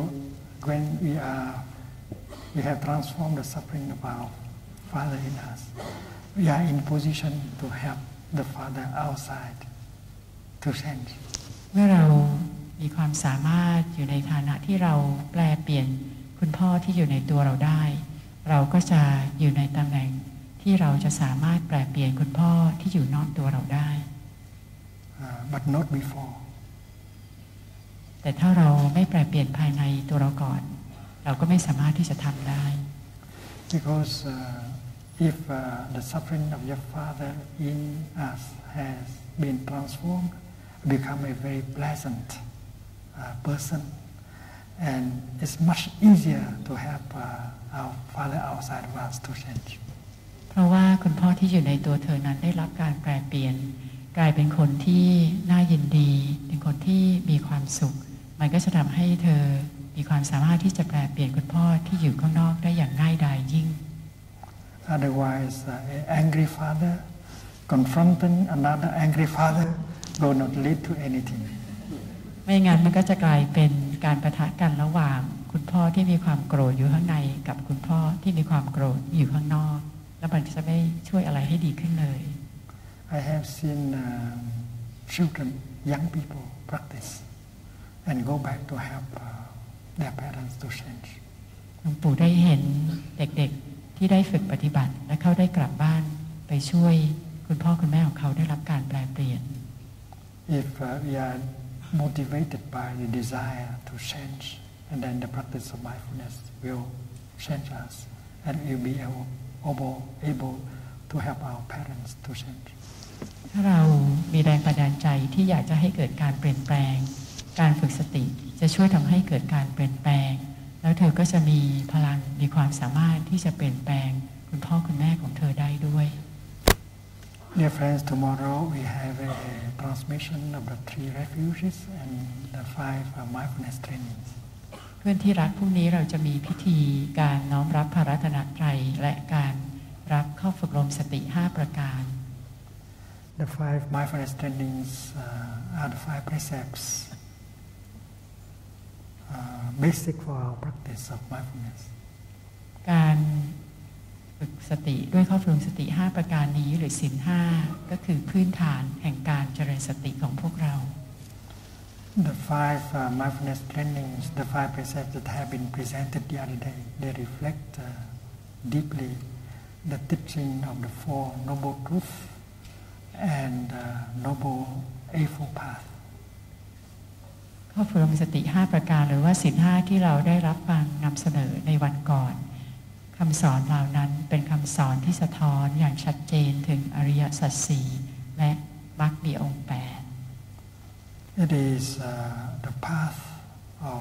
S3: we have transformed the suffering of our father in us we are in position to help the father outside to change
S10: เมื่อเรามีความสามารถอยู่ในฐานะที่เราแปลเปลี่ยนคุณพ่อที่อยู่ในตัวเราได้เราก็จะอยู่ในตำแหน่งที่เราจะสามารถแปลเปลี่ยนคุณพ่อที่อยู่นอกตัวเราได้
S3: but not before
S10: แต่ถ้าเราไม่แปลเปลี่ยนภายในตัวเราก่อนเราก็ไม่สามารถที่จะทำได้
S3: because if the suffering of your father in us has been transformed become a very pleasant person and it's much easier to help our father outside of us to change
S10: เพราะว่าคุณพ่อที่อยู่ในตัวเธอนั้นได้รับการแปลเปลี่ยนกลายเป็นคนที่น่ายินดีเป็นคนที่มีความสุขมันก็จะทำให้เธอมีความสามารถที่จะแปลเปลี่ยนคุณพ่อที่อยู่ข้างนอกได้อย่างง่ายดายยิ่ง
S3: Otherwise an angry father confronting another angry father will not lead to anything
S10: ไม่งั้นมันก็จะกลายเป็นการปะทะกันระหว่างคุณพ่อที่มีความโกรธอยู่ข้างในกับคุณพ่อที่มีความโกรธอยู่ข้างนอกแล้วมันจะไม่ช่วยอะไรให้ดีขึ้นเลย
S3: I have seen children, young people practice and go back to help their parents to change
S10: หลวงปู่ได้เห็นเด็กๆที่ได้ฝึกปฏิบัติและเขาได้กลับบ้านไปช่วยคุณพ่อคุณแม่ของเขาได้รับการแปลเปลี่ยน
S3: If we are motivated by the desire to change and then the practice of mindfulness will change us and we will be able to help our parents to change
S10: ถ้าเรามีแรงบันดาลใจที่อยากจะให้เกิดการเปลี่ยนแปลงการฝึกสติจะช่วยทำให้เกิดการเปลี่ยนแปลงแล้วเธอก็จะมีพลังมีความสามารถที่จะเปลี่ยนแปลงคุณพ่อคุณแม่ของเธอได้ด้วย
S3: Dear friends, tomorrow we have a transmission of the 3 refuges and the 5 mindfulness trainings.
S10: เพื่อนที่รักพรุ่งนี้เราจะมีพิธีการน้อมรับพระรัตนตรัยและการรับเข้าฝึกลมสติ5ประการ
S3: The 5 mindfulness trainings are the 5 precepts basic for our practice of mindfulness.
S10: การฝึกสติด้วยเข้าฝึกลมสติ5ประการนี้หรือศีล5ก็คือพื้นฐานแห่งการเจริญสติของพวกเรา
S3: The 5 mindfulness trainings, the 5 precepts that have been presented the other day, they reflect deeply the teaching of the 4 noble truths and noble eightfold path.
S10: เข้าฝึกลมสติ5ประการหรือว่าศีล5ที่เราได้รับฟังนำเสนอในวันก่อนคำสอนเหล่านั้นเป็นคำสอนที่สะท้อนอย่างชัดเจนถึงอริยสัจ4และมรรคมีองค์8
S3: It is the path of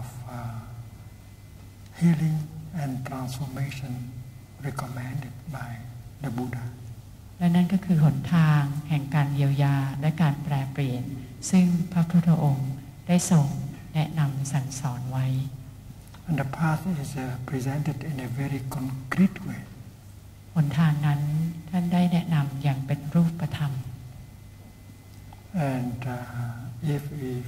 S3: healing and transformation recommended by the Buddha.
S10: และนั่นก็คือหนทางแห่งการเยียวยาและการแปลเปลี่ยนซึ่งพระพุทธองค์ได้ทรงแนะนำสั่งสอนไว้
S3: And the path is presented in a very concrete way.
S10: หนทางนั้นท่านได้แนะนำอย่างเป็นรูปธรรม
S3: And if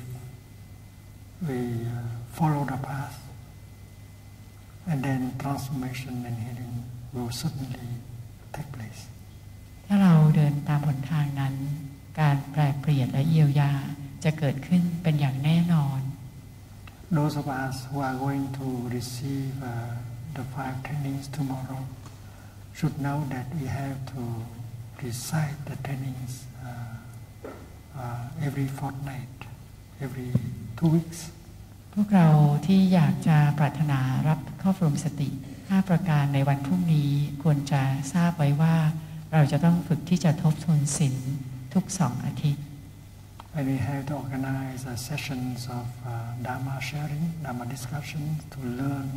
S3: we follow the path, and then transformation and healing will certainly take place.
S10: ถ้าเราเดินตามหนทางนั้นการแปลเปลี่ยนและเยียวยาจะเกิดขึ้นเป็นอย่างแน่นอน
S3: Those of us who are going to receive the 5 trainings tomorrow should know that we have to recite the trainings every fortnight, every 2 weeks.
S10: พวกเราที่อยากจะปรารถนารับเข้าฝึกสติ 5ประการในวันพรุ่งนี้ควรจะทราบไว้ว่าเราจะต้องฝึกที่จะทบทวนศีลทุก2 อาทิตย์
S3: And we have to organize sessions of Dharma sharing, Dharma discussion to learn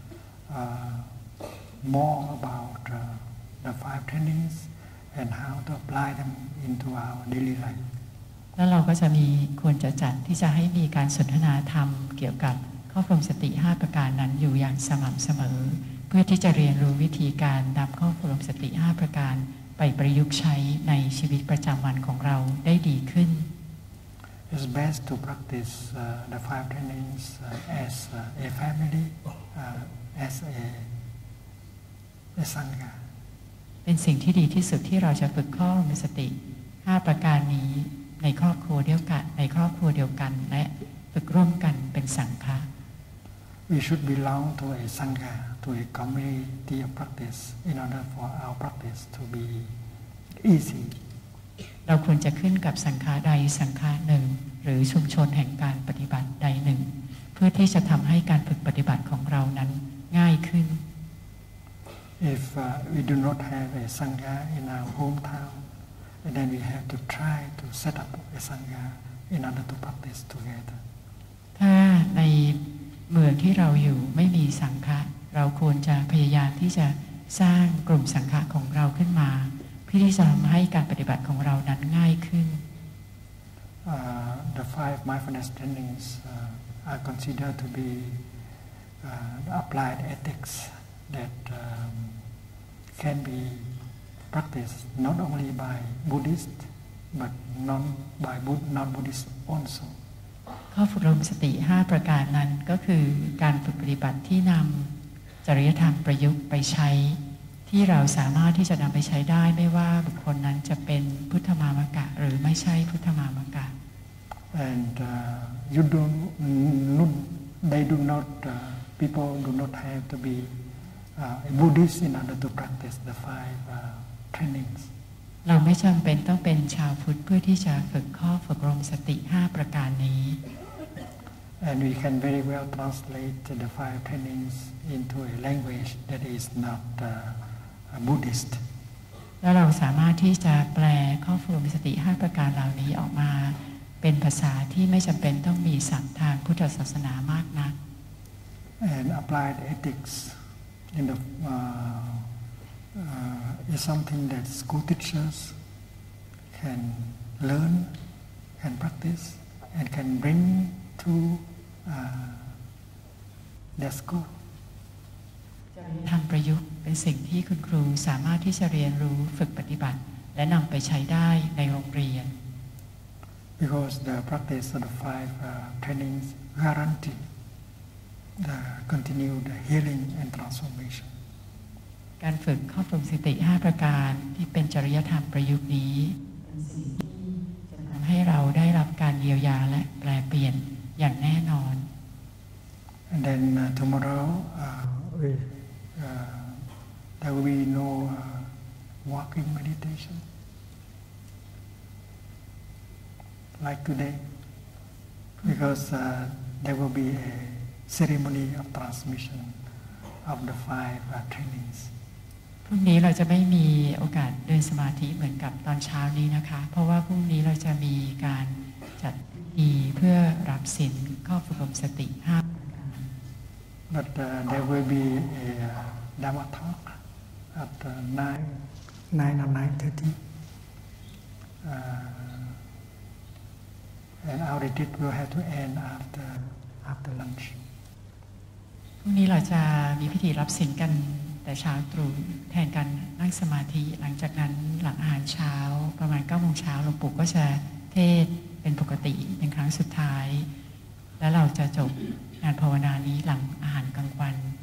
S3: more about the 5 trainings and how to apply them into our daily life.
S10: แล้วเราก็จะควรจะจัดที่จะให้มีการสนทนาธรรมเกี่ยวกับข้ออบรมสติ5ประการนั้นอยู่อย่างสม่ำเสมอเพื่อที่จะเรียนรู้วิธีการนำข้ออบรมสติ5ประการไปประยุกต์ใช้ในชีวิตประจำวันของเราได้ดีขึ้น
S3: It's best to practice the 5 trainings as a family, as a sangha.
S10: เป็นสิ่งที่ดีที่สุดที่เราจะฝึกข้ออบรมสติ5ประการนี้ในครอบครัวเดียวกันและฝึกร่วมกันเป็นสังฆะ
S3: We should belong to a sangha, to a community of practice, in order for our practice to be easy.
S10: เราควรจะขึ้นกับสังฆะใดสังฆะหนึ่งหรือชุมชนแห่งการปฏิบัติใดหนึ่งเพื่อที่จะทำให้การฝึกปฏิบัติของเรานั้นง่ายขึ้น
S3: If we do not have a sangha in our hometown, then we have to try to set up a sangha in order to practice together.
S10: ถ้าในเมืองที่เราอยู่ไม่มีสังฆะเราควรจะพยายามที่จะสร้างกลุ่มสังฆะของเราขึ้นมาเพื่อที่จะทำให้การปฏิบัติของเรานั้นง่ายขึ้น
S3: The 5 mindfulness trainings are considered to be applied ethics that can be practiced not only by Buddhists but by non-Buddhists also.
S10: ข้อฝึกอบรมสติ5ประการนั้นก็คือการฝึกปฏิบัติที่นำจริยธรรมประยุกต์ไปใช้ที่เราสามารถที่จะนำไปใช้ได้ไม่ว่าบุคคลนั้นจะเป็นพุทธมามกะหรือไม่ใช่พุทธมามกะ
S3: And people do not have to be a Buddhist in order to practice the 5 trainings.
S10: เราไม่จำเป็นต้องเป็นชาวพุทธเพื่อที่จะฝึกข้อฝึกอบรมสติ5ประการนี้
S3: And we can very well translate the 5 trainings into a language that is not Buddhist.
S10: แล้วเราสามารถที่จะแปลข้อฝึกอบรมสติ5ประการเหล่านี้ออกมาเป็นภาษาที่ไม่จำเป็นต้องมีศัพท์ทางพุทธศาสนามากนัก
S3: And applied ethics in the is something that school teachers can learn, can practice, and can bring to their school.
S10: ทำประยุกต์เป็นสิ่งที่คุณครูสามารถที่จะเรียนรู้ฝึกปฏิบัติและนำไปใช้ได้ในโรงเรียน
S3: Because the practice of the 5 trainings guarantee the continued healing and transformation.
S10: การฝึกข้อฝึกสติ5ประการที่เป็นจริยธรรมประยุกต์นี้จะทำให้เราได้รับการเยียวยาและแปลเปลี่ยนอย่างแน่นอน
S3: And then tomorrow there will be no walking meditation like today because there will be a ceremony of transmission of the 5 trainings.
S10: พรุ่งนี้เราจะไม่มีโอกาสเดินสมาธิเหมือนกับตอนเช้านี้นะคะเพราะว่าพรุ่งนี้เราจะมีการจัดพิธีเพื่อรับศีลข้อฝึกอบรมสติ5ประการ
S3: But there will be a Dhamma talk at 9 or 9:30, and our retreat will have to end after lunch.
S10: พรุ่งนี้เราจะมีพิธีรับศีลกันแต่เช้าตรู่แทนการนั่งสมาธิหลังจากนั้นหลังอาหารเช้าประมาณ 9 โมงเช้าหลวงปู่ก็จะเทศเป็นปกติเป็นครั้งสุดท้ายแล้วเราจะจบงานภาวนานี้หลังอาหารกลางวัน